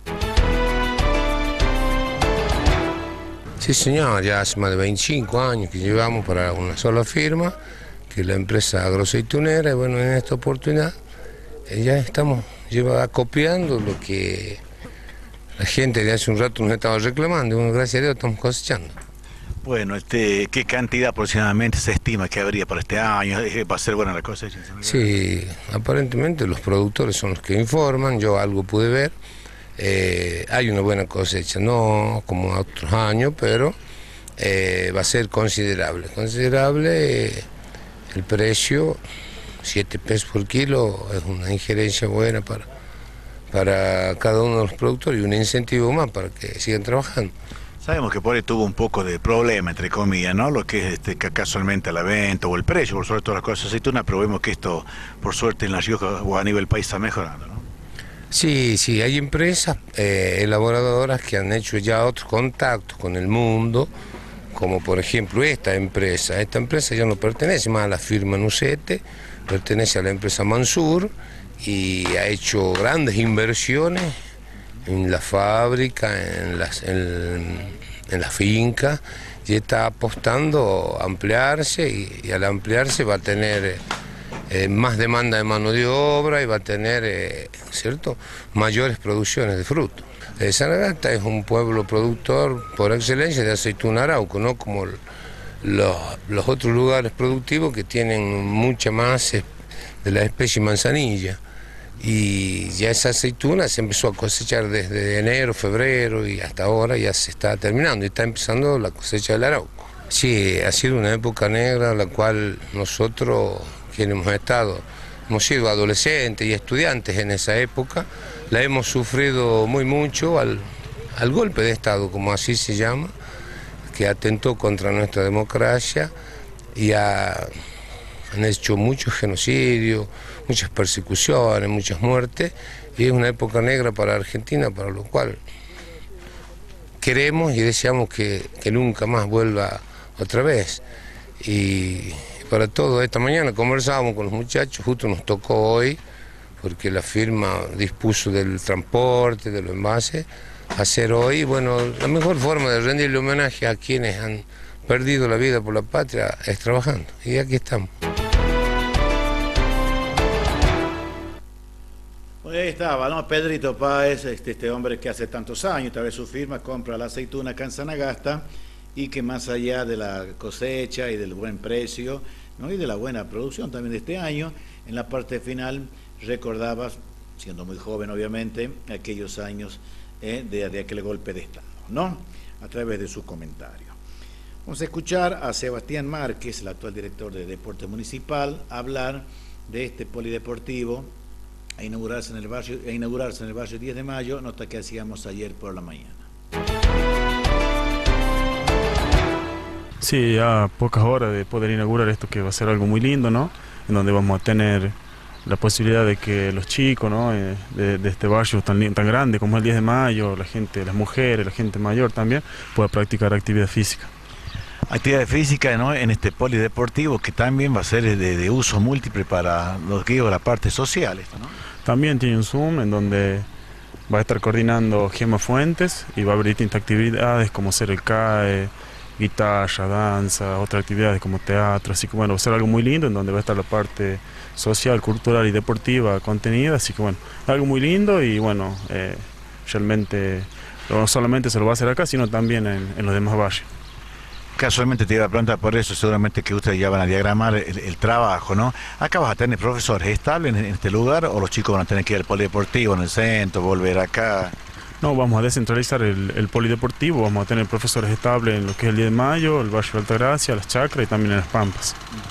Sí, señor, ya hace más de 25 años que llevamos para una sola firma, que es la empresa agroaceitunera, y bueno, en esta oportunidad ya estamos acopiando lo que la gente de hace un rato nos estaba reclamando, y bueno, gracias a Dios estamos cosechando. Bueno, ¿qué cantidad aproximadamente se estima que habría para este año? ¿Va a ser buena la cosecha? Sí, aparentemente los productores son los que informan, yo algo pude ver. Hay una buena cosecha, no como otros años, pero va a ser considerable. El precio, 7 pesos por kilo, es una injerencia buena para cada uno de los productores y un incentivo más para que sigan trabajando. Sabemos que por ahí tuvo un poco de problema, entre comillas, ¿no? Lo que es casualmente la venta o el precio, por sobre todo las cosas de aceituna, pero vemos que esto, por suerte, en La Rioja o a nivel país está mejorando, ¿no? Sí, hay empresas elaboradoras que han hecho ya otros contactos con el mundo, como por ejemplo esta empresa ya no pertenece más a la firma Nucete, pertenece a la empresa Mansur y ha hecho grandes inversiones en la fábrica, en la finca, y está apostando a ampliarse y al ampliarse va a tener más demanda de mano de obra y va a tener mayores producciones de frutos. Sanagasta es un pueblo productor por excelencia de aceituna Arauco, no como los otros lugares productivos que tienen mucha más de la especie manzanilla. Y ya esa aceituna se empezó a cosechar desde enero, febrero y hasta ahora ya se está terminando y está empezando la cosecha del Arauco. Sí, ha sido una época negra la cual nosotros, quienes hemos sido adolescentes y estudiantes en esa época, la hemos sufrido mucho al golpe de Estado, como así se llama, que atentó contra nuestra democracia y han hecho muchos genocidios, muchas persecuciones, muchas muertes, y es una época negra para Argentina, para lo cual queremos y deseamos que nunca más vuelva otra vez. Y para todo, esta mañana conversábamos con los muchachos, justo nos tocó hoy, porque la firma dispuso del transporte, de los envases, hacer hoy, bueno, la mejor forma de rendirle homenaje a quienes han perdido la vida por la patria es trabajando, y aquí estamos. Pues ahí estaba, ¿no? Pedrito Páez, este hombre que hace tantos años, tal vez su firma, compra la aceituna acá en Sanagasta, y que más allá de la cosecha y del buen precio, ¿no? Y de la buena producción también de este año, en la parte final recordaba, siendo muy joven obviamente, aquellos años de aquel golpe de Estado, ¿no? A través de su comentario. Vamos a escuchar a Sebastián Márquez, el actual director de Deporte Municipal, hablar de este polideportivo a inaugurarse en el barrio 10 de mayo, nota que hacíamos ayer por la mañana. Sí, ya a pocas horas de poder inaugurar esto, que va a ser algo muy lindo, ¿no? En donde vamos a tener la posibilidad de que los chicos, ¿no? de este barrio tan grande como el 10 de mayo, la gente, las mujeres, la gente mayor también, pueda practicar actividad física. Actividad física, ¿no? En este polideportivo que también va a ser de uso múltiple para los que digo, la parte social, esto, ¿no? También tiene un Zoom en donde va a estar coordinando Gemma Fuentes y va a haber distintas actividades como ser el CAE, guitarra, danza, otras actividades como teatro, así que bueno, va a ser algo muy lindo en donde va a estar la parte social, cultural y deportiva contenida, así que bueno, algo muy lindo y bueno, realmente no solamente se lo va a hacer acá, sino también en los demás barrios. Casualmente te iba a preguntar por eso, seguramente que ustedes ya van a diagramar el trabajo, ¿no? Acá vas a tener profesores estables en este lugar o los chicos van a tener que ir al polideportivo en el centro, volver acá. No, vamos a descentralizar el polideportivo, vamos a tener profesores estables en lo que es el 10 de mayo, el barrio de Altagracia, las Chacras y también en las Pampas.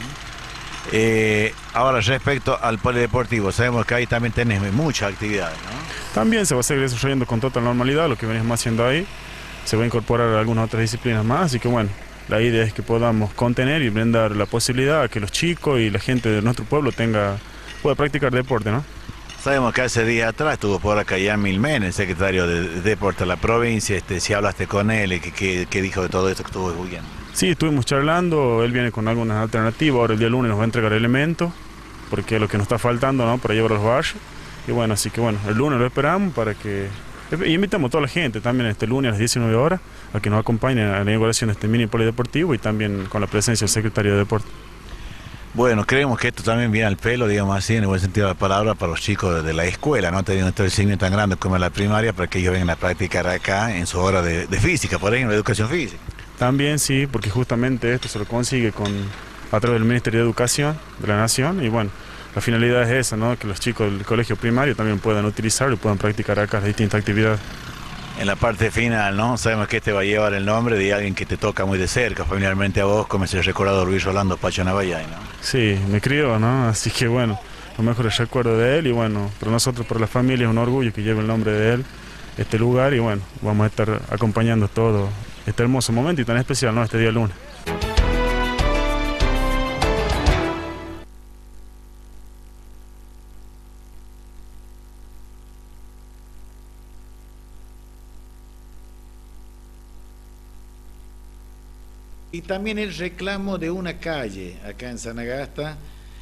Ahora, respecto al polideportivo, sabemos que ahí también tenés muchas actividades, ¿no? También se va a seguir desarrollando con total normalidad lo que venimos haciendo ahí, se va a incorporar algunas otras disciplinas más, así que bueno, la idea es que podamos contener y brindar la posibilidad a que los chicos y la gente de nuestro pueblo tenga pueda practicar deporte, ¿no? Sabemos que hace días atrás estuvo por acá Yamil Menem, secretario de Deporte de la provincia. Si hablaste con él, ¿qué dijo de todo esto que estuvo viendo? Sí, estuvimos charlando, él viene con algunas alternativas, ahora el día lunes nos va a entregar elementos, porque es lo que nos está faltando, ¿no? Para llevar a los barrios. Y bueno, así que bueno, el lunes lo esperamos para que... Y invitamos a toda la gente también este lunes a las 19 horas a que nos acompañen a la inauguración de este mini polideportivo y también con la presencia del secretario de Deporte. Bueno, creemos que esto también viene al pelo, digamos así, en el buen sentido de la palabra, para los chicos de la escuela, no teniendo este diseño tan grande como la primaria, para que ellos vengan a practicar acá en su hora de física, por ejemplo, de educación física. También sí, porque justamente esto se lo consigue a través del Ministerio de Educación de la Nación y bueno, la finalidad es esa, ¿no? Que los chicos del colegio primario también puedan utilizarlo y puedan practicar acá las distintas actividades. En la parte final, ¿no? Sabemos que este va a llevar el nombre de alguien que te toca muy de cerca, familiarmente a vos, como es el recordado Luis Rolando Pacho Navallay, ¿no? Sí, me crió, ¿no? Así que bueno, lo mejor es recuerdo de él y bueno, para nosotros, para la familia es un orgullo que lleve el nombre de él, este lugar y bueno, vamos a estar acompañando todo este hermoso momento y tan especial, ¿no? Este día lunes. Y también el reclamo de una calle acá en Sanagasta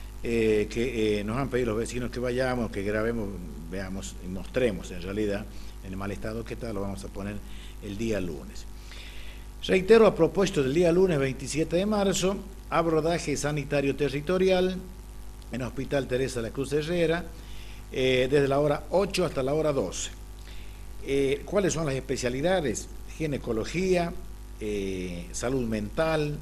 que nos han pedido los vecinos que vayamos, que grabemos, veamos y mostremos en realidad en el mal estado que está, lo vamos a poner el día lunes. Reitero, a propósito del día lunes 27 de marzo, abordaje sanitario territorial en el Hospital Teresa de la Cruz Herrera, desde la hora 8 hasta la hora 12. ¿Cuáles son las especialidades? Ginecología, salud mental,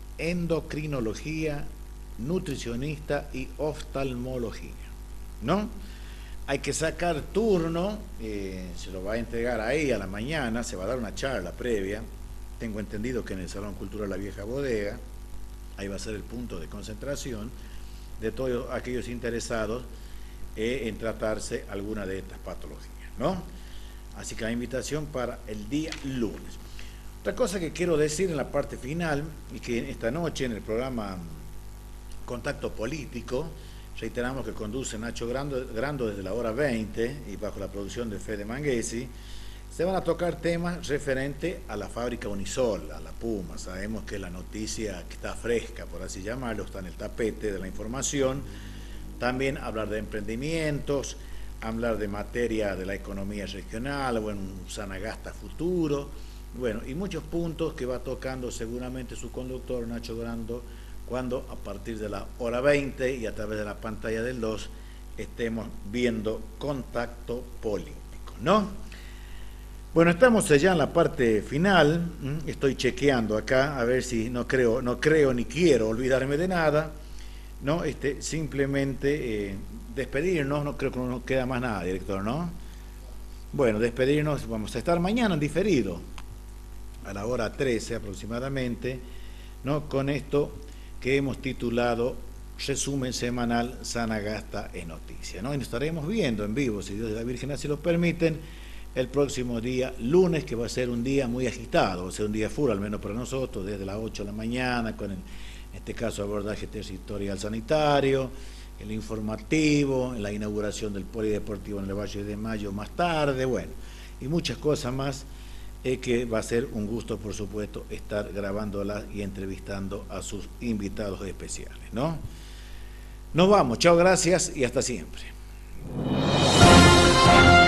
endocrinología, nutricionista y oftalmología, ¿no? Hay que sacar turno, se lo va a entregar ahí a la mañana, se va a dar una charla previa, tengo entendido que en el Salón Cultural La Vieja Bodega, ahí va a ser el punto de concentración de todos aquellos interesados en tratarse alguna de estas patologías, ¿no? Así que la invitación para el día lunes. Otra cosa que quiero decir en la parte final, y que esta noche en el programa Contacto Político, reiteramos que conduce Nacho Grando desde la hora 20 y bajo la producción de Fede Manguesi, se van a tocar temas referentes a la fábrica Unisol, a la Puma. Sabemos que la noticia que está fresca, por así llamarlo, está en el tapete de la información. También hablar de emprendimientos, hablar de materia de la economía regional, bueno, un Sanagasta futuro. Bueno, y muchos puntos que va tocando seguramente su conductor Nacho Grando cuando a partir de la hora 20 y a través de la pantalla del 2 estemos viendo Contacto Político, ¿no? Bueno, estamos ya en la parte final, estoy chequeando acá a ver si no creo ni quiero olvidarme de nada, ¿no? Simplemente despedirnos, no creo que no nos queda más nada, director, ¿no? Bueno, despedirnos, vamos a estar mañana en diferido, a la hora 13 aproximadamente, ¿no? Con esto que hemos titulado Resumen Semanal Sanagasta en Noticias, ¿no? Y nos estaremos viendo en vivo, si Dios y la Virgen así lo permiten, el próximo día lunes, que va a ser un día muy agitado, va a ser un día full, al menos para nosotros, desde las 8 de la mañana, con en este caso abordaje territorial sanitario, el informativo, la inauguración del polideportivo en el Valle de Mayo más tarde, bueno, y muchas cosas más. Que va a ser un gusto, por supuesto, estar grabándolas y entrevistando a sus invitados especiales, ¿no? Nos vamos, chao, gracias y hasta siempre.